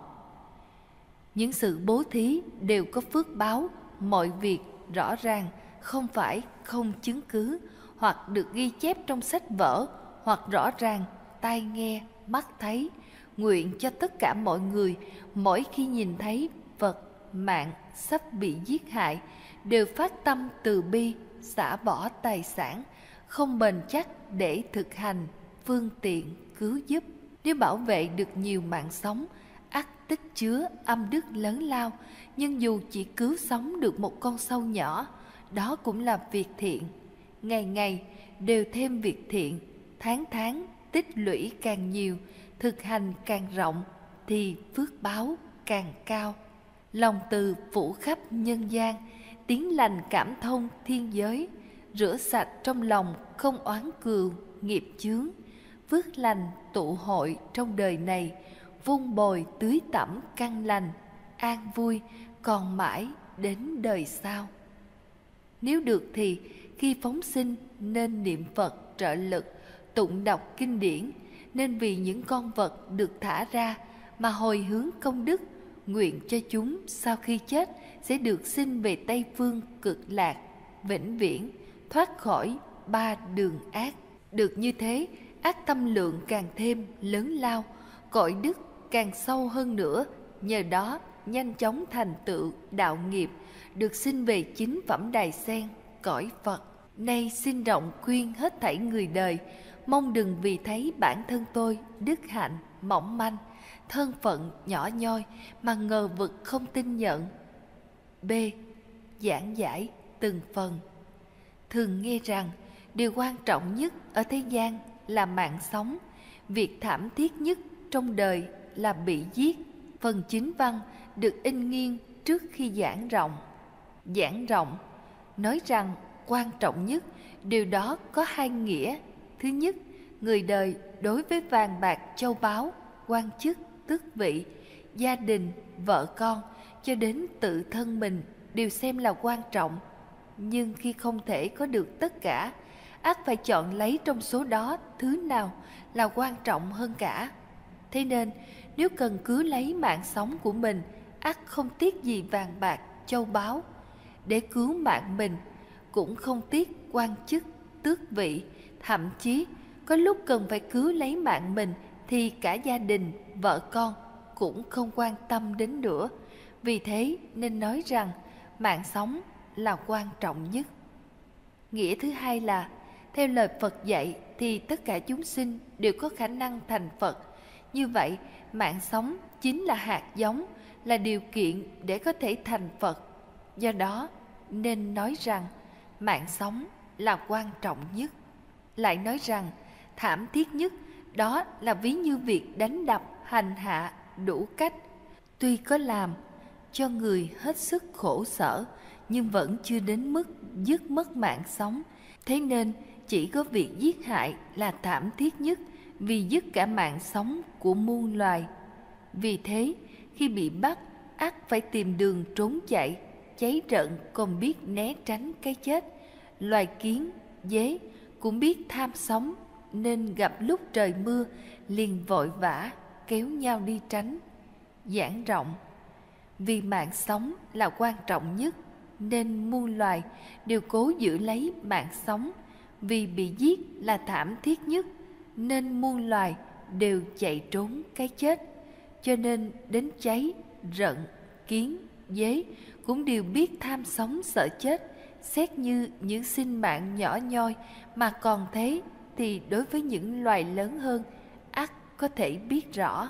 [SPEAKER 1] Những sự bố thí đều có phước báo. Mọi việc rõ ràng, không phải không chứng cứ, hoặc được ghi chép trong sách vở, hoặc rõ ràng tai nghe mắt thấy. Nguyện cho tất cả mọi người, mỗi khi nhìn thấy vật mạng sắp bị giết hại, đều phát tâm từ bi, xả bỏ tài sản, không bền chắc để thực hành phương tiện cứu giúp. Nếu bảo vệ được nhiều mạng sống, ắt tích chứa âm đức lớn lao. Nhưng dù chỉ cứu sống được một con sâu nhỏ, đó cũng là việc thiện. Ngày ngày đều thêm việc thiện, tháng tháng tích lũy càng nhiều, thực hành càng rộng, thì phước báo càng cao. Lòng từ phủ khắp nhân gian, tiếng lành cảm thông thiên giới, rửa sạch trong lòng không oán cừu nghiệp chướng, phước lành tụ hội trong đời này, vun bồi tưới tẩm căn lành, an vui còn mãi đến đời sau. Nếu được thì khi phóng sinh nên niệm Phật trợ lực, tụng đọc kinh điển, nên vì những con vật được thả ra mà hồi hướng công đức, nguyện cho chúng sau khi chết sẽ được sinh về Tây Phương Cực Lạc, vĩnh viễn thoát khỏi ba đường ác. Được như thế, ác tâm lượng càng thêm lớn lao, cội đức càng sâu hơn nữa, nhờ đó nhanh chóng thành tựu đạo nghiệp, được sinh về chính phẩm đài sen, cõi Phật. Nay xin rộng khuyên hết thảy người đời, mong đừng vì thấy bản thân tôi đức hạnh mỏng manh, thân phận nhỏ nhoi mà ngờ vực không tin nhận. B. Giảng giải từng phần. Thường nghe rằng điều quan trọng nhất ở thế gian là mạng sống, việc thảm thiết nhất trong đời là bị giết. Phần chính văn được in nghiêng trước khi giảng rộng. Giảng rộng nói rằng quan trọng nhất, điều đó có hai nghĩa. Thứ nhất, người đời đối với vàng bạc châu báu, quan chức, tước vị, gia đình, vợ con cho đến tự thân mình đều xem là quan trọng. Nhưng khi không thể có được tất cả, ắt phải chọn lấy trong số đó thứ nào là quan trọng hơn cả. Thế nên nếu cần cứu lấy mạng sống của mình, ắt không tiếc gì vàng bạc châu báu. Để cứu mạng mình cũng không tiếc quan chức, tước vị. Thậm chí có lúc cần phải cứu lấy mạng mình thì cả gia đình, vợ con cũng không quan tâm đến nữa. Vì thế nên nói rằng mạng sống là quan trọng nhất. Nghĩa thứ hai là, theo lời Phật dạy thì tất cả chúng sinh đều có khả năng thành Phật. Như vậy, mạng sống chính là hạt giống, là điều kiện để có thể thành Phật. Do đó, nên nói rằng mạng sống là quan trọng nhất. Lại nói rằng thảm thiết nhất, đó là ví như việc đánh đập, hành hạ đủ cách. Tuy có làm cho người hết sức khổ sở, nhưng vẫn chưa đến mức dứt mất mạng sống. Thế nên chỉ có việc giết hại là thảm thiết nhất, vì dứt cả mạng sống của muôn loài. Vì thế, khi bị bắt, ắt phải tìm đường trốn chạy, cháy rợn còn biết né tránh cái chết. Loài kiến, dế cũng biết tham sống, nên gặp lúc trời mưa liền vội vã kéo nhau đi tránh. Giảng rộng, vì mạng sống là quan trọng nhất, nên muôn loài đều cố giữ lấy mạng sống. Vì bị giết là thảm thiết nhất, nên muôn loài đều chạy trốn cái chết. Cho nên đến cháy, rận, kiến, dế cũng đều biết tham sống sợ chết. Xét như những sinh mạng nhỏ nhoi mà còn thế, thì đối với những loài lớn hơn, ắt có thể biết rõ.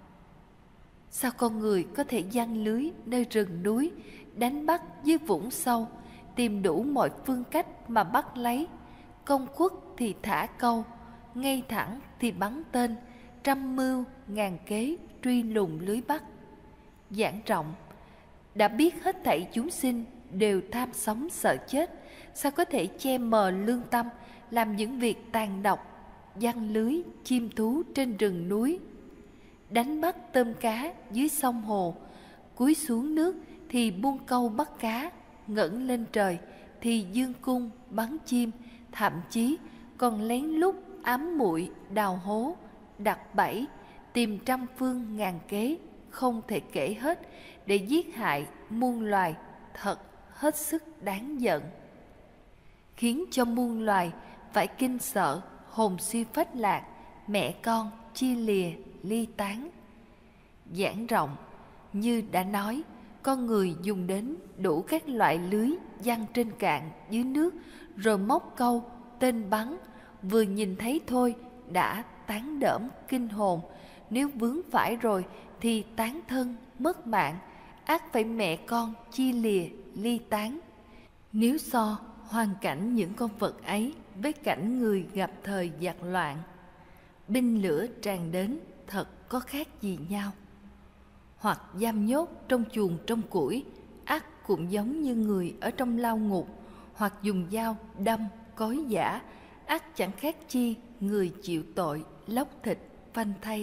[SPEAKER 1] Sao con người có thể giăng lưới nơi rừng núi, đánh bắt dưới vũng sâu, tìm đủ mọi phương cách mà bắt lấy? Công khuất thì thả câu, ngay thẳng thì bắn tên, trăm mưu ngàn kế truy lùng lưới bắt. Giảng rộng, đã biết hết thảy chúng sinh đều tham sống sợ chết, sao có thể che mờ lương tâm, làm những việc tàn độc, giăng lưới chim thú trên rừng núi, đánh bắt tôm cá dưới sông hồ, cúi xuống nước thì buông câu bắt cá, ngẩng lên trời thì dương cung bắn chim, thậm chí còn lén lút ám muội đào hố, đặt bẫy, tìm trăm phương ngàn kế không thể kể hết để giết hại muôn loài, thật hết sức đáng giận, khiến cho muôn loài phải kinh sợ, hồn siêu phách lạc, mẹ con chia lìa ly tán. Giảng rộng, như đã nói, con người dùng đến đủ các loại lưới giăng trên cạn dưới nước, rồi móc câu, tên bắn, vừa nhìn thấy thôi đã tán đỡm kinh hồn. Nếu vướng phải rồi thì tán thân mất mạng, ắt phải mẹ con chia lìa ly tán. Nếu so hoàn cảnh những con vật ấy với cảnh người gặp thời giặc loạn, binh lửa tràn đến, thật có khác gì nhau. Hoặc giam nhốt trong chuồng trong củi, ắt cũng giống như người ở trong lao ngục, hoặc dùng dao đâm, cối giã, ắt chẳng khác chi người chịu tội, lóc thịt, phanh thây.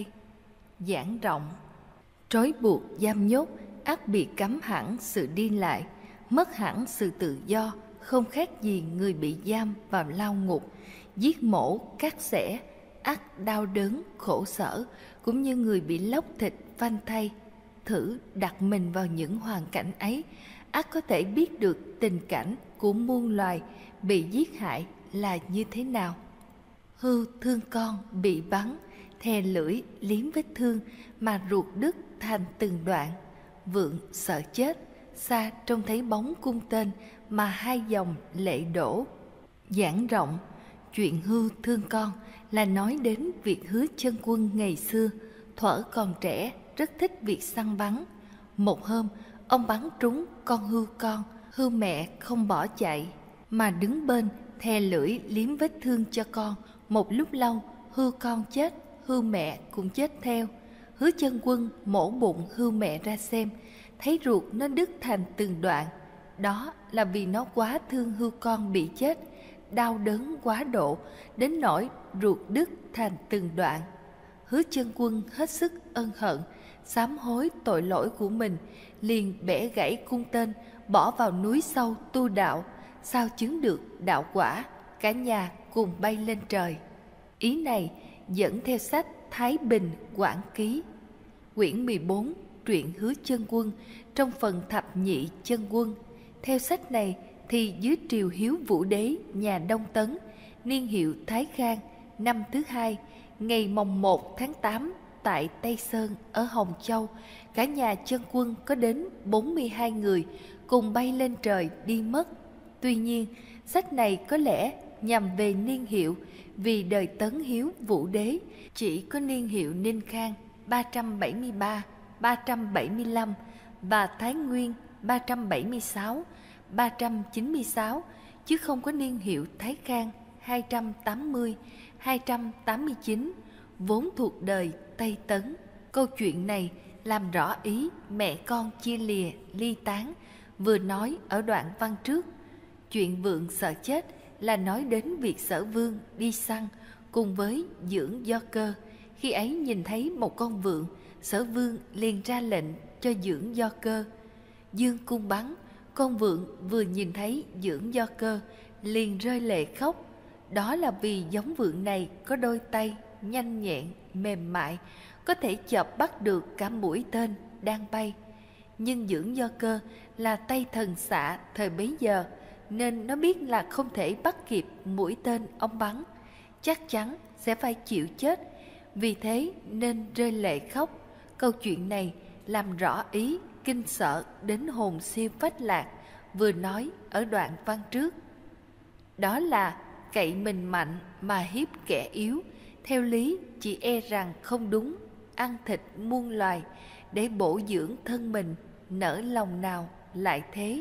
[SPEAKER 1] Giảng rộng, trói buộc giam nhốt, ắt bị cấm hẳn sự đi lại, mất hẳn sự tự do, không khác gì người bị giam vào lao ngục. Giết mổ, cắt xẻ, ắt đau đớn, khổ sở, cũng như người bị lóc thịt, phanh thây. Thử đặt mình vào những hoàn cảnh ấy, ắt có thể biết được tình cảnh của muôn loài bị giết hại là như thế nào. Hươu thương con bị bắn, thè lưỡi liếm vết thương mà ruột đứt thành từng đoạn. Vượng sợ chết, xa trông thấy bóng cung tên mà hai dòng lệ đổ. Giảng rộng, chuyện Hươu thương con là nói đến việc Hứa Chân Quân ngày xưa, thuở còn trẻ rất thích việc săn bắn. Một hôm, ông bắn trúng con hươu con, hươu mẹ không bỏ chạy, mà đứng bên thè lưỡi liếm vết thương cho con. Một lúc lâu, hươu con chết, hươu mẹ cũng chết theo. Hứa Chân Quân mổ bụng hươu mẹ ra xem, thấy ruột nó đứt thành từng đoạn. Đó là vì nó quá thương hươu con bị chết, đau đớn quá độ, đến nỗi ruột đứt thành từng đoạn. Hứa Chân Quân hết sức ân hận, sám hối tội lỗi của mình, liền bẻ gãy cung tên, bỏ vào núi sâu tu đạo, sao chứng được đạo quả, cả nhà cùng bay lên trời. Ý này dẫn theo sách Thái Bình Quảng Ký, quyển mười bốn, truyện Hứa Chân Quân, trong phần thập nhị chân quân. Theo sách này thì dưới triều Hiếu Vũ Đế nhà Đông Tấn, niên hiệu Thái Khang, năm thứ hai, ngày mồng một tháng tám, tại Tây Sơn ở Hồng Châu, cả nhà Chân Quân có đến bốn mươi hai người cùng bay lên trời đi mất. Tuy nhiên, sách này có lẽ nhằm về niên hiệu, vì đời Tấn Hiếu Vũ Đế chỉ có niên hiệu Ninh Khang ba trăm bảy mươi ba, ba trăm bảy mươi lăm và Thái Nguyên ba trăm bảy mươi sáu, ba trăm chín mươi sáu, chứ không có niên hiệu Thái Khang hai trăm tám mươi, hai trăm tám mươi chín, vốn thuộc đời Tây Tấn. Câu chuyện này làm rõ ý mẹ con chia lìa ly tán vừa nói ở đoạn văn trước. Chuyện Vượng sợ chết là nói đến việc Sở Vương đi săn cùng với Dưỡng Do Cơ. Khi ấy nhìn thấy một con vượn, Sở Vương liền ra lệnh cho Dưỡng Do Cơ dương cung bắn. Con vượn vừa nhìn thấy Dưỡng Do Cơ liền rơi lệ khóc. Đó là vì giống vượn này có đôi tay nhanh nhẹn, mềm mại, có thể chộp bắt được cả mũi tên đang bay. Nhưng Dưỡng Do Cơ là tay thần xạ thời bấy giờ, nên nó biết là không thể bắt kịp mũi tên ông bắn, chắc chắn sẽ phải chịu chết, vì thế nên rơi lệ khóc. Câu chuyện này làm rõ ý kinh sợ đến hồn siêu phách lạc vừa nói ở đoạn văn trước. Đó là cậy mình mạnh mà hiếp kẻ yếu, theo lý chỉ e rằng không đúng, ăn thịt muôn loài để bổ dưỡng thân mình, nỡ lòng nào lại thế.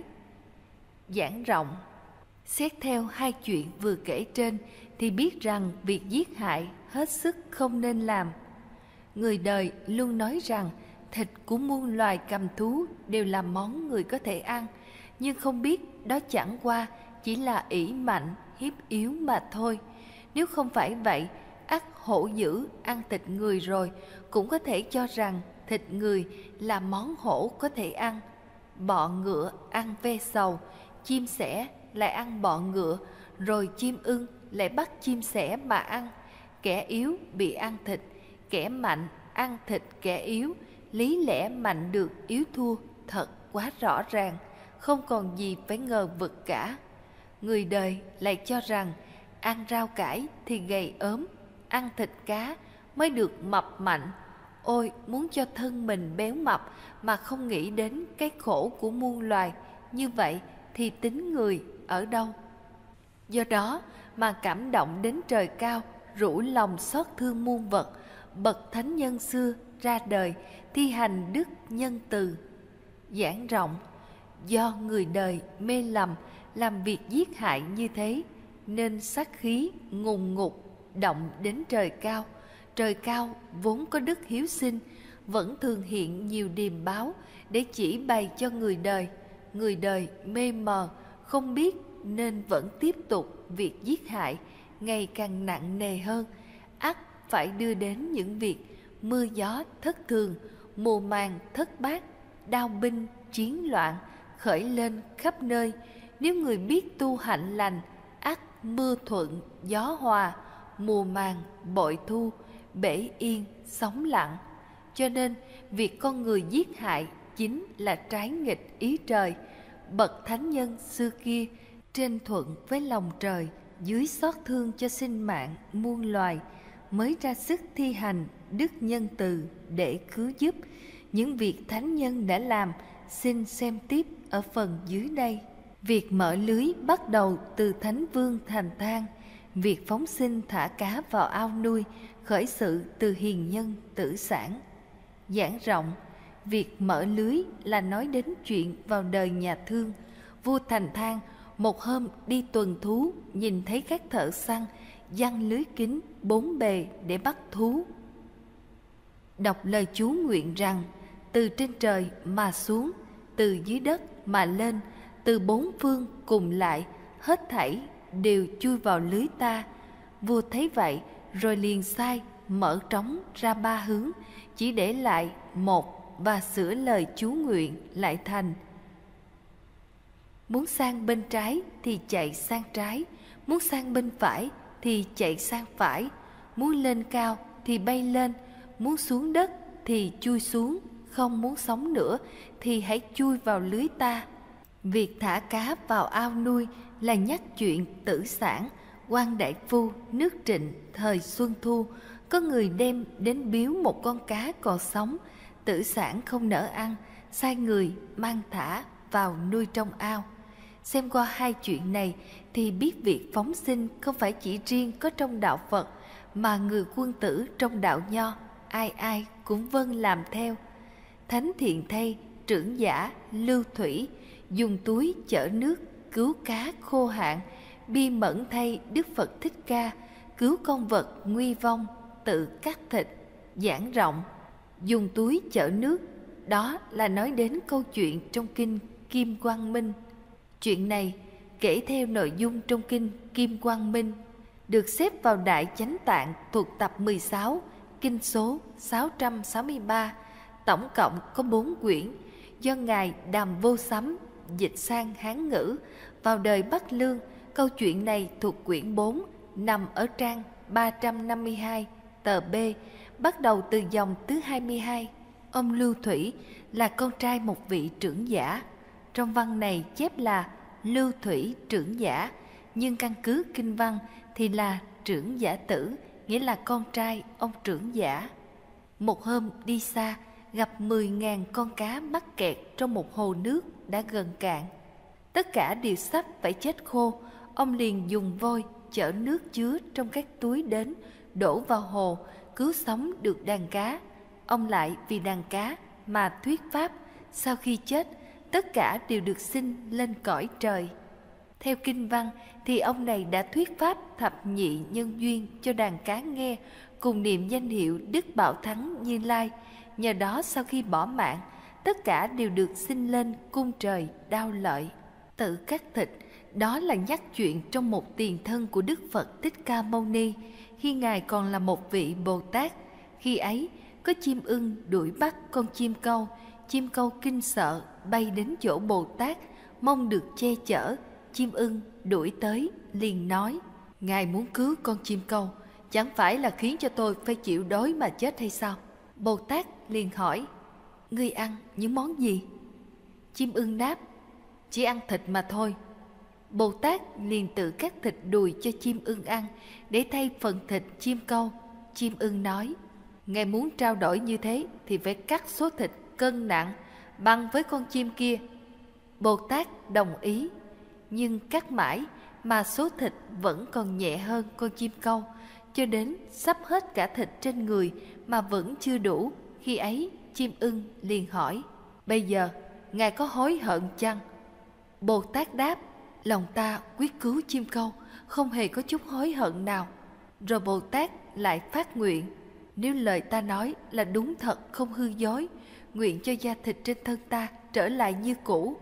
[SPEAKER 1] Giảng rộng, xét theo hai chuyện vừa kể trên thì biết rằng việc giết hại hết sức không nên làm. Người đời luôn nói rằng thịt của muôn loài cầm thú đều là món người có thể ăn, nhưng không biết đó chẳng qua chỉ là ỷ mạnh hiếp yếu mà thôi. Nếu không phải vậy, ắt hổ dữ ăn thịt người rồi cũng có thể cho rằng thịt người là món hổ có thể ăn. Bọ ngựa ăn ve sầu, chim sẻ lại ăn bọ ngựa, rồi chim ưng lại bắt chim sẻ mà ăn. Kẻ yếu bị ăn thịt, kẻ mạnh ăn thịt kẻ yếu, lý lẽ mạnh được yếu thua thật quá rõ ràng, không còn gì phải ngờ vực cả. Người đời lại cho rằng ăn rau cải thì gầy ốm, ăn thịt cá mới được mập mạnh. Ôi, muốn cho thân mình béo mập mà không nghĩ đến cái khổ của muôn loài, như vậy thì tính người ở đâu? Do đó mà cảm động đến trời cao, rủ lòng xót thương muôn vật, bậc thánh nhân xưa ra đời thi hành đức nhân từ. Giảng rộng, do người đời mê lầm làm việc giết hại như thế, nên sát khí ngùng ngục động đến trời cao. Trời cao vốn có đức hiếu sinh, vẫn thường hiện nhiều điềm báo để chỉ bày cho người đời. người đời mê mờ, không biết nên vẫn tiếp tục việc giết hại ngày càng nặng nề hơn, ắt phải đưa đến những việc mưa gió thất thường, mùa màng thất bát, đao binh chiến loạn khởi lên khắp nơi. Nếu người biết tu hạnh lành, ắt mưa thuận gió hòa, mùa màng bội thu, bể yên sóng lặng. Cho nên việc con người giết hại chính là trái nghịch ý trời. Bậc thánh nhân xưa kia trên thuận với lòng trời, dưới xót thương cho sinh mạng muôn loài, mới ra sức thi hành đức nhân từ để cứu giúp. Những việc thánh nhân đã làm xin xem tiếp ở phần dưới đây. Việc mở lưới bắt đầu từ Thánh Vương Thành Thang. Việc phóng sinh thả cá vào ao nuôi khởi sự từ hiền nhân Tử Sản. Giảng rộng, việc mở lưới là nói đến chuyện vào đời nhà Thương. Vua Thành Thang một hôm đi tuần thú, nhìn thấy các thợ săn giăng lưới kín bốn bề để bắt thú. Đọc lời chú nguyện rằng: từ trên trời mà xuống, từ dưới đất mà lên, từ bốn phương cùng lại, hết thảy đều chui vào lưới ta. Vua thấy vậy rồi liền sai mở trống ra ba hướng, chỉ để lại một và sửa lời chú nguyện lại thành: muốn sang bên trái thì chạy sang trái, muốn sang bên phải thì chạy sang phải, muốn lên cao thì bay lên, muốn xuống đất thì chui xuống, không muốn sống nữa thì hãy chui vào lưới ta. Việc thả cá vào ao nuôi là nhắc chuyện Tử Sản, quan đại phu nước Trịnh thời Xuân Thu. Có người đem đến biếu một con cá còn sống, Tử Sản không nỡ ăn, sai người mang thả vào nuôi trong ao. Xem qua hai chuyện này thì biết việc phóng sinh không phải chỉ riêng có trong đạo Phật, mà người quân tử trong đạo Nho ai ai cũng vâng làm theo. Thánh Thiện Thay trưởng giả Lưu Thủy dùng túi chở nước cứu cá khô hạn. Bi Mẫn Thay Đức Phật Thích Ca cứu con vật nguy vong, tự cắt thịt. Giảng rộng, dùng túi chở nước, đó là nói đến câu chuyện trong kinh Kim Quang Minh. Chuyện này kể theo nội dung trong kinh Kim Quang Minh, được xếp vào Đại Chánh Tạng thuộc tập mười sáu, kinh số sáu trăm sáu mươi ba. Tổng cộng có bốn quyển, do Ngài Đàm Vô Sắm dịch sang Hán ngữ. Vào đời Bắc Lương, câu chuyện này thuộc quyển bốn, nằm ở trang ba trăm năm mươi hai, tờ B, bắt đầu từ dòng thứ hai mươi hai. Ông Lưu Thủy là con trai một vị trưởng giả. Trong văn này chép là Lưu Thủy trưởng giả, nhưng căn cứ kinh văn thì là trưởng giả tử, nghĩa là con trai ông trưởng giả. Một hôm đi xa, gặp mười ngàn con cá mắc kẹt trong một hồ nước đã gần cạn. Tất cả đều sắp phải chết khô. Ông liền dùng vôi chở nước chứa trong các túi đến, đổ vào hồ, cứu sống được đàn cá. Ông lại vì đàn cá mà thuyết pháp, sau khi chết, tất cả đều được sinh lên cõi trời. Theo kinh văn thì ông này đã thuyết pháp thập nhị nhân duyên cho đàn cá nghe, cùng niệm danh hiệu Đức Bảo Thắng Như Lai. Nhờ đó sau khi bỏ mạng, tất cả đều được sinh lên cung trời đao lợi. Tự cắt thịt, đó là nhắc chuyện trong một tiền thân của Đức Phật Thích Ca Mâu Ni, khi Ngài còn là một vị Bồ Tát. Khi ấy, có chim ưng đuổi bắt con chim câu. Chim câu kinh sợ bay đến chỗ Bồ Tát, mong được che chở. Chim ưng đuổi tới liền nói: Ngài muốn cứu con chim câu, chẳng phải là khiến cho tôi phải chịu đói mà chết hay sao? Bồ Tát liền hỏi: Ngươi ăn những món gì? Chim ưng đáp: Chỉ ăn thịt mà thôi. Bồ Tát liền tự cắt thịt đùi cho chim ưng ăn để thay phần thịt chim câu. Chim ưng nói: Ngài muốn trao đổi như thế thì phải cắt số thịt cân nặng bằng với con chim kia. Bồ Tát đồng ý, nhưng cắt mãi mà số thịt vẫn còn nhẹ hơn con chim câu, cho đến sắp hết cả thịt trên người mà vẫn chưa đủ. Khi ấy chim ưng liền hỏi: Bây giờ Ngài có hối hận chăng? Bồ Tát đáp: Lòng ta quyết cứu chim câu, không hề có chút hối hận nào. Rồi Bồ Tát lại phát nguyện: Nếu lời ta nói là đúng thật không hư dối, nguyện cho da thịt trên thân ta trở lại như cũ.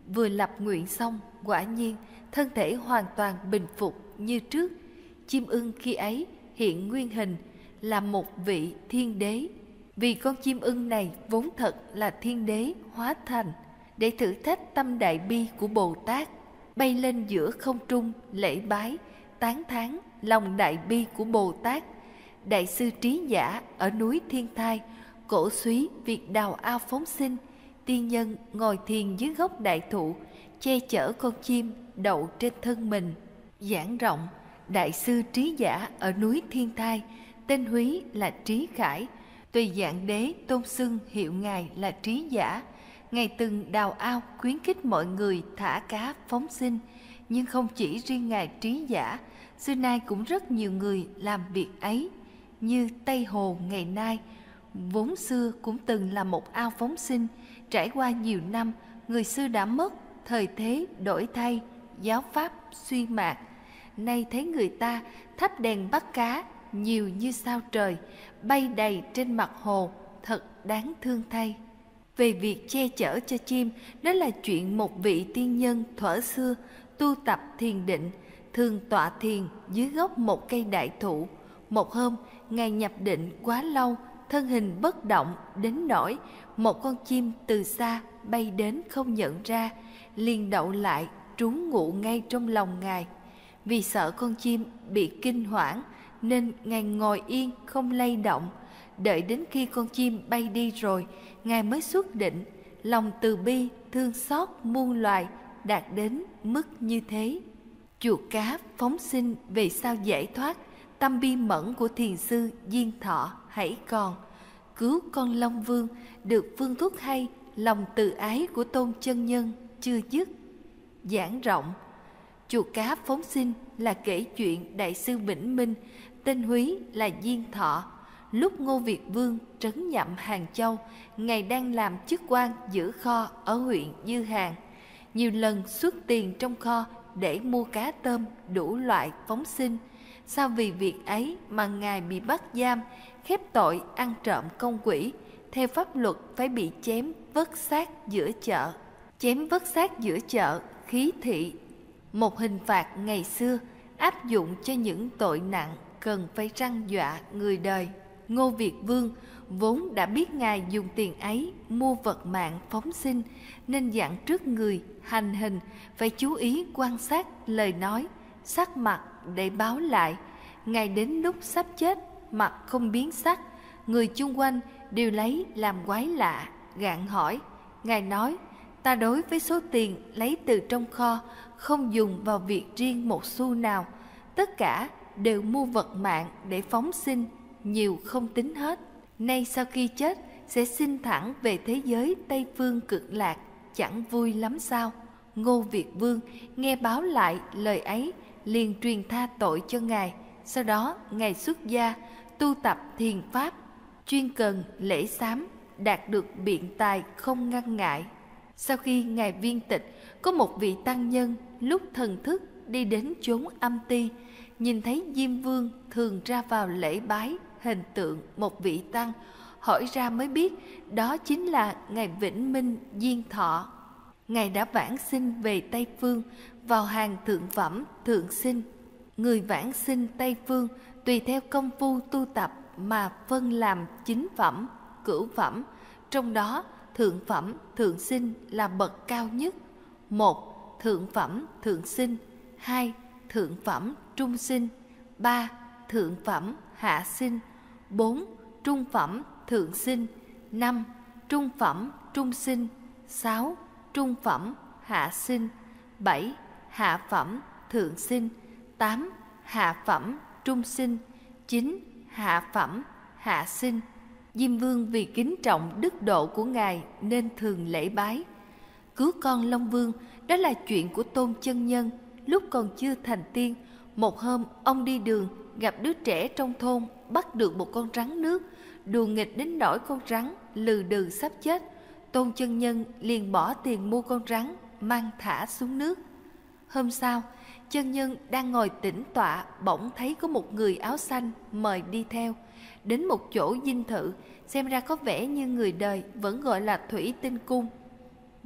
[SPEAKER 1] Vừa lập nguyện xong, quả nhiên thân thể hoàn toàn bình phục như trước. Chim ưng khi ấy hiện nguyên hình là một vị thiên đế. Vì con chim ưng này vốn thật là thiên đế hóa thành, để thử thách tâm đại bi của Bồ Tát, bay lên giữa không trung lễ bái, tán thán lòng đại bi của Bồ Tát. Đại sư Trí Giả ở núi Thiên Thai cổ súy việc đào ao phóng sinh. Tiên nhân ngồi thiền dưới gốc đại thụ, che chở con chim đậu trên thân mình. Giảng rộng, Đại sư Trí Giả ở núi Thiên Thai, tên húy là Trí Khải. Tùy Dạng Đế tôn xưng hiệu ngài là Trí Giả. Ngài từng đào ao khuyến khích mọi người thả cá phóng sinh. Nhưng không chỉ riêng ngài Trí Giả, xưa nay cũng rất nhiều người làm việc ấy. Như Tây Hồ ngày nay, vốn xưa cũng từng là một ao phóng sinh. Trải qua nhiều năm, người xưa đã mất, thời thế đổi thay, giáo pháp suy mạt. Nay thấy người ta thắp đèn bắt cá nhiều như sao trời, bay đầy trên mặt hồ, thật đáng thương thay. Về việc che chở cho chim, đó là chuyện một vị tiên nhân thuở xưa tu tập thiền định, thường tọa thiền dưới gốc một cây đại thụ. Một hôm, ngài nhập định quá lâu, thân hình bất động đến nỗi một con chim từ xa bay đến không nhận ra, liền đậu lại trú ngụ ngay trong lòng ngài. Vì sợ con chim bị kinh hoảng nên ngài ngồi yên không lay động. Đợi đến khi con chim bay đi rồi, ngài mới xuất định. Lòng từ bi thương xót muôn loài đạt đến mức như thế. Chuột cá phóng sinh về sao giải thoát, tâm bi mẫn của thiền sư Diên Thọ hãy còn. Cứu con Long Vương được phương thuốc hay, lòng từ ái của Tôn Chân Nhân chưa dứt. Giảng rộng, chuột cá phóng sinh là kể chuyện Đại sư Vĩnh Minh, tên húy là Diên Thọ. Lúc Ngô Việt Vương trấn nhậm Hàng Châu, ngài đang làm chức quan giữ kho ở huyện Dư Hàng. Nhiều lần xuất tiền trong kho để mua cá tôm đủ loại phóng sinh. Sao vì việc ấy mà ngài bị bắt giam, khép tội ăn trộm công quỹ, theo pháp luật phải bị chém vất xác giữa chợ. Chém vất xác giữa chợ, khí thị, một hình phạt ngày xưa áp dụng cho những tội nặng cần phải răn dọa người đời. Ngô Việt Vương vốn đã biết ngài dùng tiền ấy mua vật mạng phóng sinh, nên dặn trước người hành hình phải chú ý quan sát lời nói, sắc mặt để báo lại. Ngài đến lúc sắp chết, mặt không biến sắc, người chung quanh đều lấy làm quái lạ, gạn hỏi. Ngài nói, ta đối với số tiền lấy từ trong kho không dùng vào việc riêng một xu nào, tất cả đều mua vật mạng để phóng sinh, nhiều không tính hết. Nay sau khi chết sẽ sinh thẳng về thế giới Tây Phương Cực Lạc, chẳng vui lắm sao? Ngô Việt Vương nghe báo lại lời ấy, liền truyền tha tội cho ngài. Sau đó ngài xuất gia tu tập thiền pháp, chuyên cần lễ sám, đạt được biện tài không ngăn ngại. Sau khi ngài viên tịch, có một vị tăng nhân lúc thần thức đi đến chốn âm ti, nhìn thấy Diêm Vương thường ra vào lễ bái hình tượng một vị tăng, hỏi ra mới biết đó chính là ngài Vĩnh Minh Diên Thọ. Ngài đã vãng sinh về Tây Phương, vào hàng thượng phẩm thượng sinh. Người vãng sinh Tây Phương tùy theo công phu tu tập mà phân làm chính phẩm, cửu phẩm. Trong đó thượng phẩm thượng sinh là bậc cao nhất. Một, thượng phẩm thượng sinh. Hai, thượng phẩm trung sinh. Ba, thượng phẩm hạ sinh. Bốn, trung phẩm thượng sinh. Năm, trung phẩm trung sinh. Sáu, trung phẩm hạ sinh. Bảy, hạ phẩm thượng sinh. Tám, hạ phẩm trung sinh. Chín, hạ phẩm hạ sinh. Diêm Vương vì kính trọng đức độ của ngài nên thường lễ bái. Cứu con Long Vương, đó là chuyện của Tôn Chân Nhân. Lúc còn chưa thành tiên, một hôm ông đi đường gặp đứa trẻ trong thôn bắt được một con rắn nước, đùa nghịch đến nỗi con rắn lừ đừ sắp chết. Tôn Chân Nhân liền bỏ tiền mua con rắn mang thả xuống nước. Hôm sau, Chân Nhân đang ngồi tĩnh tọa, bỗng thấy có một người áo xanh mời đi theo. Đến một chỗ dinh thự, xem ra có vẻ như người đời vẫn gọi là Thủy Tinh Cung.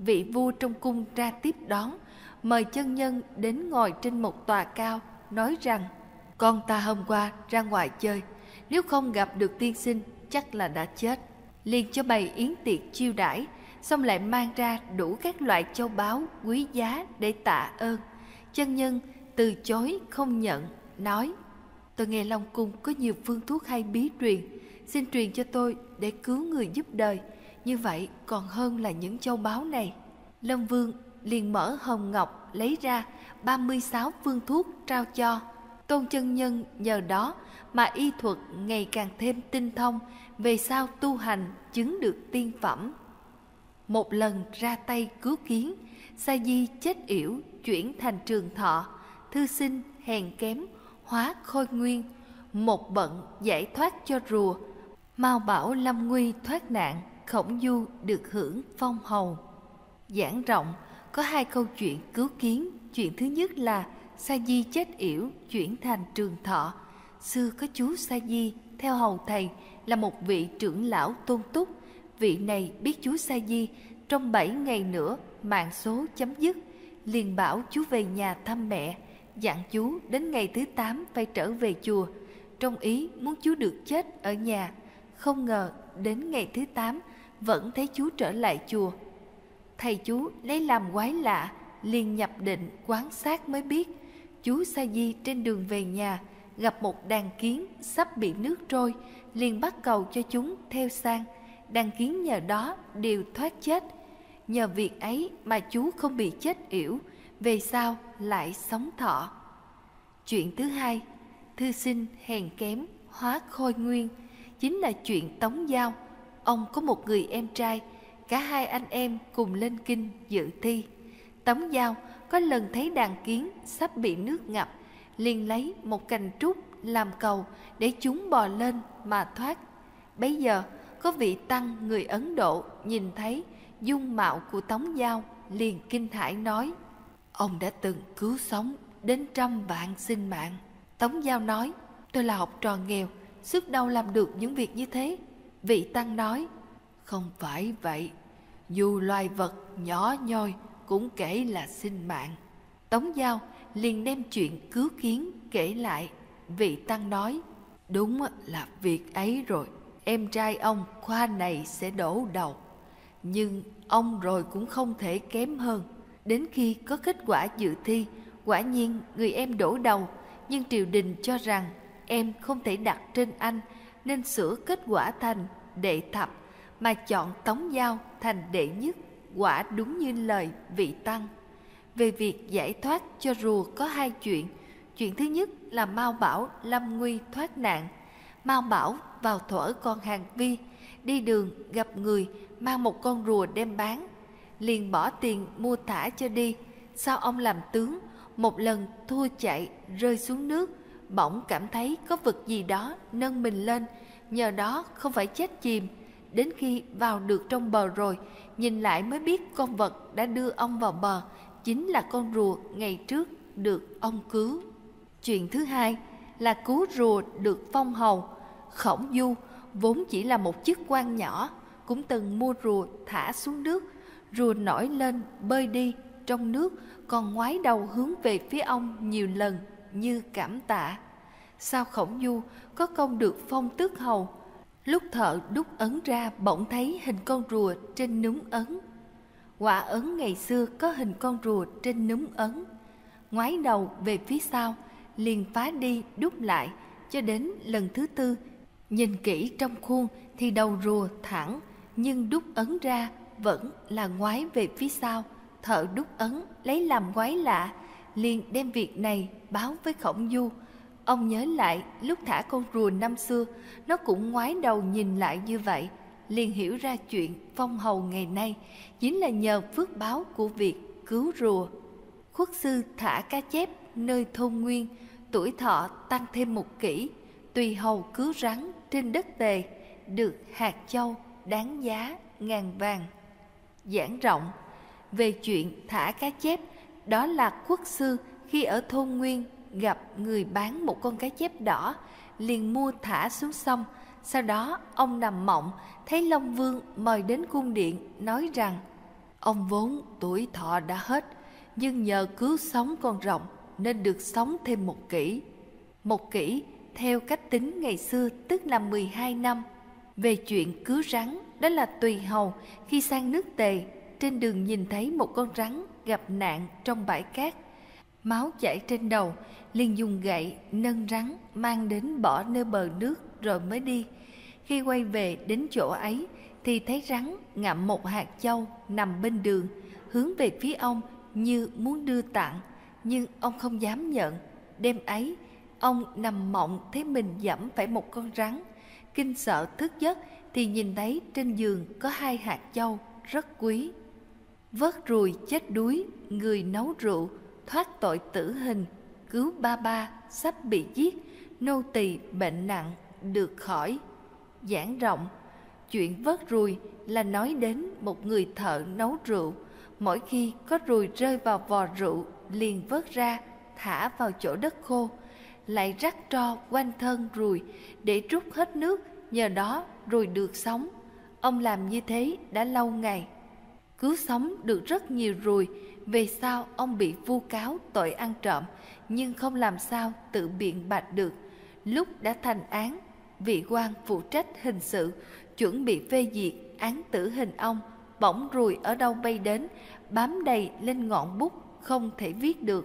[SPEAKER 1] Vị vua trong cung ra tiếp đón, mời chân nhân đến ngồi trên một tòa cao, nói rằng: con ta hôm qua ra ngoài chơi, nếu không gặp được tiên sinh chắc là đã chết. Liền cho bày yến tiệc chiêu đãi, xong lại mang ra đủ các loại châu báu quý giá để tạ ơn. Chân nhân từ chối không nhận, nói: tôi nghe Long Cung có nhiều phương thuốc hay bí truyền, xin truyền cho tôi để cứu người giúp đời, như vậy còn hơn là những châu báu này. Long Vương liền mở hòm ngọc lấy ra ba mươi sáu phương thuốc trao cho. Tôn chân nhân nhờ đó mà y thuật ngày càng thêm tinh thông, về sau tu hành chứng được tiên phẩm. Một lần ra tay cứu kiến, Sa Di chết yểu chuyển thành Trường Thọ, thư sinh hèn kém hóa Khôi Nguyên, một bận giải thoát cho rùa, Mao Bảo lâm nguy thoát nạn, Khổng Du được hưởng phong hầu. Giảng rộng có hai câu chuyện cứu kiến. Chuyện thứ nhất là Sa Di chết yểu chuyển thành Trường Thọ. Xưa có chú Sa Di theo hầu thầy là một vị trưởng lão tôn túc. Vị này biết chú Sa Di trong bảy ngày nữa mạng số chấm dứt, liền bảo chú về nhà thăm mẹ, dặn chú đến ngày thứ tám phải trở về chùa, trong ý muốn chú được chết ở nhà. Không ngờ đến ngày thứ tám vẫn thấy chú trở lại chùa. Thầy chú lấy làm quái lạ, liền nhập định quan sát mới biết chú Sa Di trên đường về nhà gặp một đàn kiến sắp bị nước trôi, liền bắt cầu cho chúng theo sang. Đàn kiến nhờ đó đều thoát chết. Nhờ việc ấy mà chú không bị chết yểu, về sau lại sống thọ. Chuyện thứ hai, thư sinh hèn kém hóa Khôi Nguyên, chính là chuyện Tống Giao. Ông có một người em trai, cả hai anh em cùng lên kinh dự thi. Tống Giao có lần thấy đàn kiến sắp bị nước ngập, liền lấy một cành trúc làm cầu để chúng bò lên mà thoát. Bấy giờ có vị tăng người Ấn Độ nhìn thấy dung mạo của Tống Giao, liền kinh hãi nói: ông đã từng cứu sống đến trăm vạn sinh mạng. Tống Giao nói: tôi là học trò nghèo, sức đâu làm được những việc như thế. Vị tăng nói: không phải vậy, dù loài vật nhỏ nhoi cũng kể là sinh mạng. Tống Giao liền đem chuyện cứu kiến kể lại. Vị tăng nói: đúng là việc ấy rồi, em trai ông khoa này sẽ đổ đầu, nhưng ông rồi cũng không thể kém hơn. Đến khi có kết quả dự thi, quả nhiên người em đổ đầu, nhưng triều đình cho rằng em không thể đặt trên anh, nên sửa kết quả thành đệ thập, mà chọn Tống Giao thành đệ nhất. Quả đúng như lời vị tăng. Về việc giải thoát cho rùa có hai chuyện. Chuyện thứ nhất là Mao Bảo lâm nguy thoát nạn. Mao Bảo vào thuở còn hàng vi, đi đường gặp người mang một con rùa đem bán, liền bỏ tiền mua thả cho đi. Sau ông làm tướng, một lần thua chạy rơi xuống nước, bỗng cảm thấy có vật gì đó nâng mình lên, nhờ đó không phải chết chìm. Đến khi vào được trong bờ rồi, nhìn lại mới biết con vật đã đưa ông vào bờ chính là con rùa ngày trước được ông cứu. Chuyện thứ hai là cứu rùa được phong hầu. Khổng Du vốn chỉ là một chức quan nhỏ, cũng từng mua rùa thả xuống nước. Rùa nổi lên bơi đi trong nước, còn ngoái đầu hướng về phía ông nhiều lần như cảm tạ. Sao Khổng Du có công được phong tước hầu. Lúc thợ đúc ấn ra bỗng thấy hình con rùa trên núm ấn. Quả ấn ngày xưa có hình con rùa trên núm ấn. Ngoái đầu về phía sau, liền phá đi đúc lại, cho đến lần thứ tư nhìn kỹ trong khuôn thì đầu rùa thẳng, nhưng đúc ấn ra vẫn là ngoái về phía sau. Thợ đúc ấn lấy làm quái lạ, liền đem việc này báo với Khổng Du. Ông nhớ lại lúc thả con rùa năm xưa, nó cũng ngoái đầu nhìn lại như vậy, liền hiểu ra chuyện phong hầu ngày nay chính là nhờ phước báo của việc cứu rùa. Khuất sư thả cá chép nơi thôn Nguyên, tuổi thọ tăng thêm một kỷ, tùy hầu cứu rắn trên đất Tề, được hạt châu đáng giá ngàn vàng. Giảng rộng về chuyện thả cá chép, đó là Khuất sư khi ở thôn Nguyên gặp người bán một con cá chép đỏ, liền mua thả xuống sông. Sau đó ông nằm mộng thấy Long Vương mời đến cung điện, nói rằng: Ông vốn tuổi thọ đã hết, nhưng nhờ cứu sống con rồng nên được sống thêm một kỷ. Một kỷ theo cách tính ngày xưa tức là mười hai năm. Về chuyện cứu rắn, đó là Tùy Hầu khi sang nước Tề, trên đường nhìn thấy một con rắn gặp nạn trong bãi cát. Máu chảy trên đầu, liền dùng gậy nâng rắn mang đến bỏ nơi bờ nước rồi mới đi. Khi quay về đến chỗ ấy thì thấy rắn ngậm một hạt châu nằm bên đường, hướng về phía ông như muốn đưa tặng, nhưng ông không dám nhận. Đêm ấy, ông nằm mộng thấy mình giẫm phải một con rắn. Kinh sợ thức giấc thì nhìn thấy trên giường có hai hạt châu rất quý. Vớt ruồi chết đuối, người nấu rượu, thoát tội tử hình, cứu ba ba sắp bị giết, nô tỳ bệnh nặng được khỏi. Giảng rộng, chuyện vớt ruồi là nói đến một người thợ nấu rượu. Mỗi khi có ruồi rơi vào vò rượu liền vớt ra, thả vào chỗ đất khô, lại rắc tro quanh thân ruồi để trút hết nước, nhờ đó ruồi được sống. Ông làm như thế đã lâu ngày, cứu sống được rất nhiều ruồi. Về sau ông bị vu cáo tội ăn trộm, nhưng không làm sao tự biện bạch được. Lúc đã thành án, vị quan phụ trách hình sự chuẩn bị phê duyệt án tử hình ông, bỗng ruồi ở đâu bay đến, bám đầy lên ngọn bút, không thể viết được.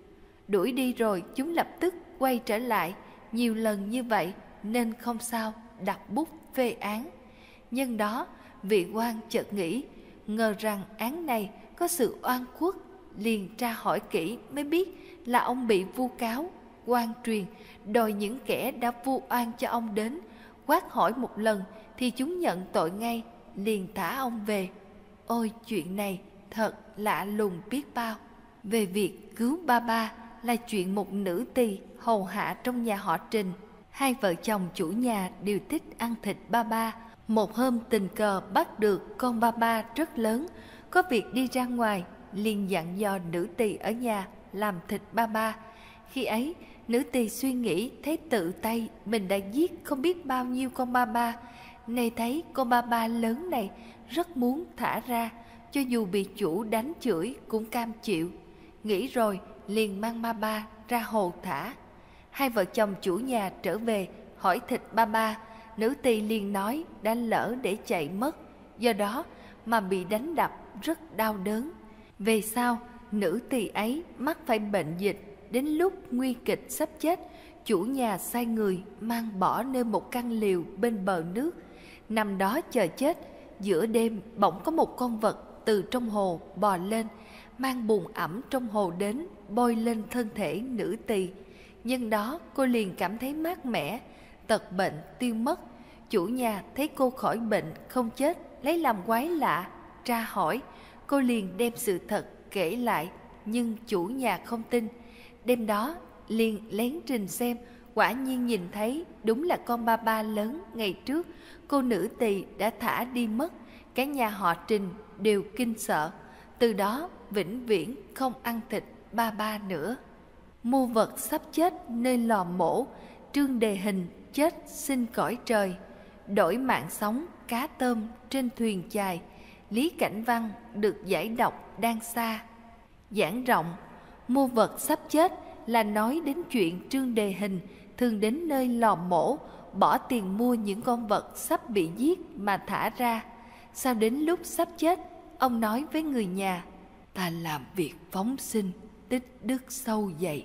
[SPEAKER 1] Đuổi đi rồi chúng lập tức quay trở lại, nhiều lần như vậy nên không sao đặt bút phê án. Nhân đó vị quan chợt nghĩ, ngờ rằng án này có sự oan khuất, liền tra hỏi kỹ mới biết là ông bị vu cáo. Quan truyền đòi những kẻ đã vu oan cho ông đến, quát hỏi một lần thì chúng nhận tội ngay, liền thả ông về. Ôi, chuyện này thật lạ lùng biết bao. Về việc cứu ba ba là chuyện một nữ tỳ hầu hạ trong nhà họ Trình. Hai vợ chồng chủ nhà đều thích ăn thịt ba ba. Một hôm tình cờ bắt được con ba ba rất lớn, có việc đi ra ngoài, liền dặn dò nữ tỳ ở nhà làm thịt ba ba. Khi ấy, nữ tỳ suy nghĩ thấy tự tay mình đã giết không biết bao nhiêu con ba ba. Nay thấy con ba ba lớn này rất muốn thả ra, cho dù bị chủ đánh chửi cũng cam chịu. Nghĩ rồi liền mang ba ba ra hồ thả. Hai vợ chồng chủ nhà trở về hỏi thịt ba ba. Nữ tỳ liền nói đã lỡ để chạy mất, do đó mà bị đánh đập rất đau đớn. Về sau, nữ tỳ ấy mắc phải bệnh dịch, đến lúc nguy kịch sắp chết, chủ nhà sai người mang bỏ nơi một căn liều bên bờ nước, nằm đó chờ chết. Giữa đêm bỗng có một con vật từ trong hồ bò lên, mang bùn ẩm trong hồ đến bôi lên thân thể nữ tỳ. Nhân đó cô liền cảm thấy mát mẻ, tật bệnh tiêu mất. Chủ nhà thấy cô khỏi bệnh không chết, lấy làm quái lạ, tra hỏi. Cô liền đem sự thật kể lại, nhưng chủ nhà không tin. Đêm đó liền lén trình xem, quả nhiên nhìn thấy đúng là con ba ba lớn ngày trước cô nữ tỳ đã thả đi mất. Cả nhà họ Trình đều kinh sợ, từ đó vĩnh viễn không ăn thịt ba ba nữa. Mưu vật sắp chết nơi lò mổ, Trương Đề Hình chết xin cõi trời. Đổi mạng sống cá tôm trên thuyền chài, Lý Cảnh Văn được giải độc đang xa. Giảng rộng, mưu vật sắp chết là nói đến chuyện Trương Đề Hình thường đến nơi lò mổ, bỏ tiền mua những con vật sắp bị giết mà thả ra. Sau đến lúc sắp chết, ông nói với người nhà: ta làm việc phóng sinh, tích đức sâu dày.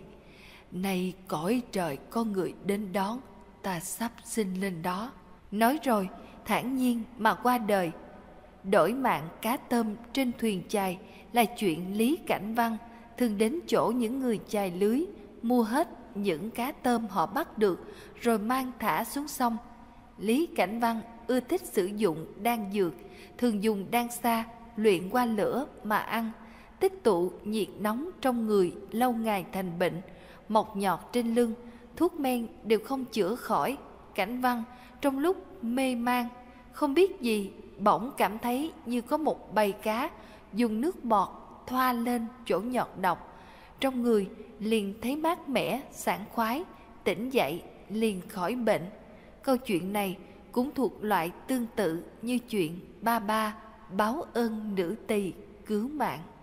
[SPEAKER 1] Nay cõi trời có người đến đón, ta sắp sinh lên đó. Nói rồi thản nhiên mà qua đời. Đổi mạng cá tôm trên thuyền chài là chuyện Lý Cảnh Văn thường đến chỗ những người chài lưới, mua hết những cá tôm họ bắt được rồi mang thả xuống sông. Lý Cảnh Văn ưa thích sử dụng đan dược, thường dùng đan xa luyện qua lửa mà ăn, tích tụ nhiệt nóng trong người lâu ngày thành bệnh, mọc nhọt trên lưng, thuốc men đều không chữa khỏi. Cảnh Văn trong lúc mê man không biết gì, bỗng cảm thấy như có một bầy cá dùng nước bọt thoa lên chỗ nhọt độc, trong người liền thấy mát mẻ sảng khoái, tỉnh dậy liền khỏi bệnh. Câu chuyện này cũng thuộc loại tương tự như chuyện ba ba báo ơn nữ tỳ. cứu mạng.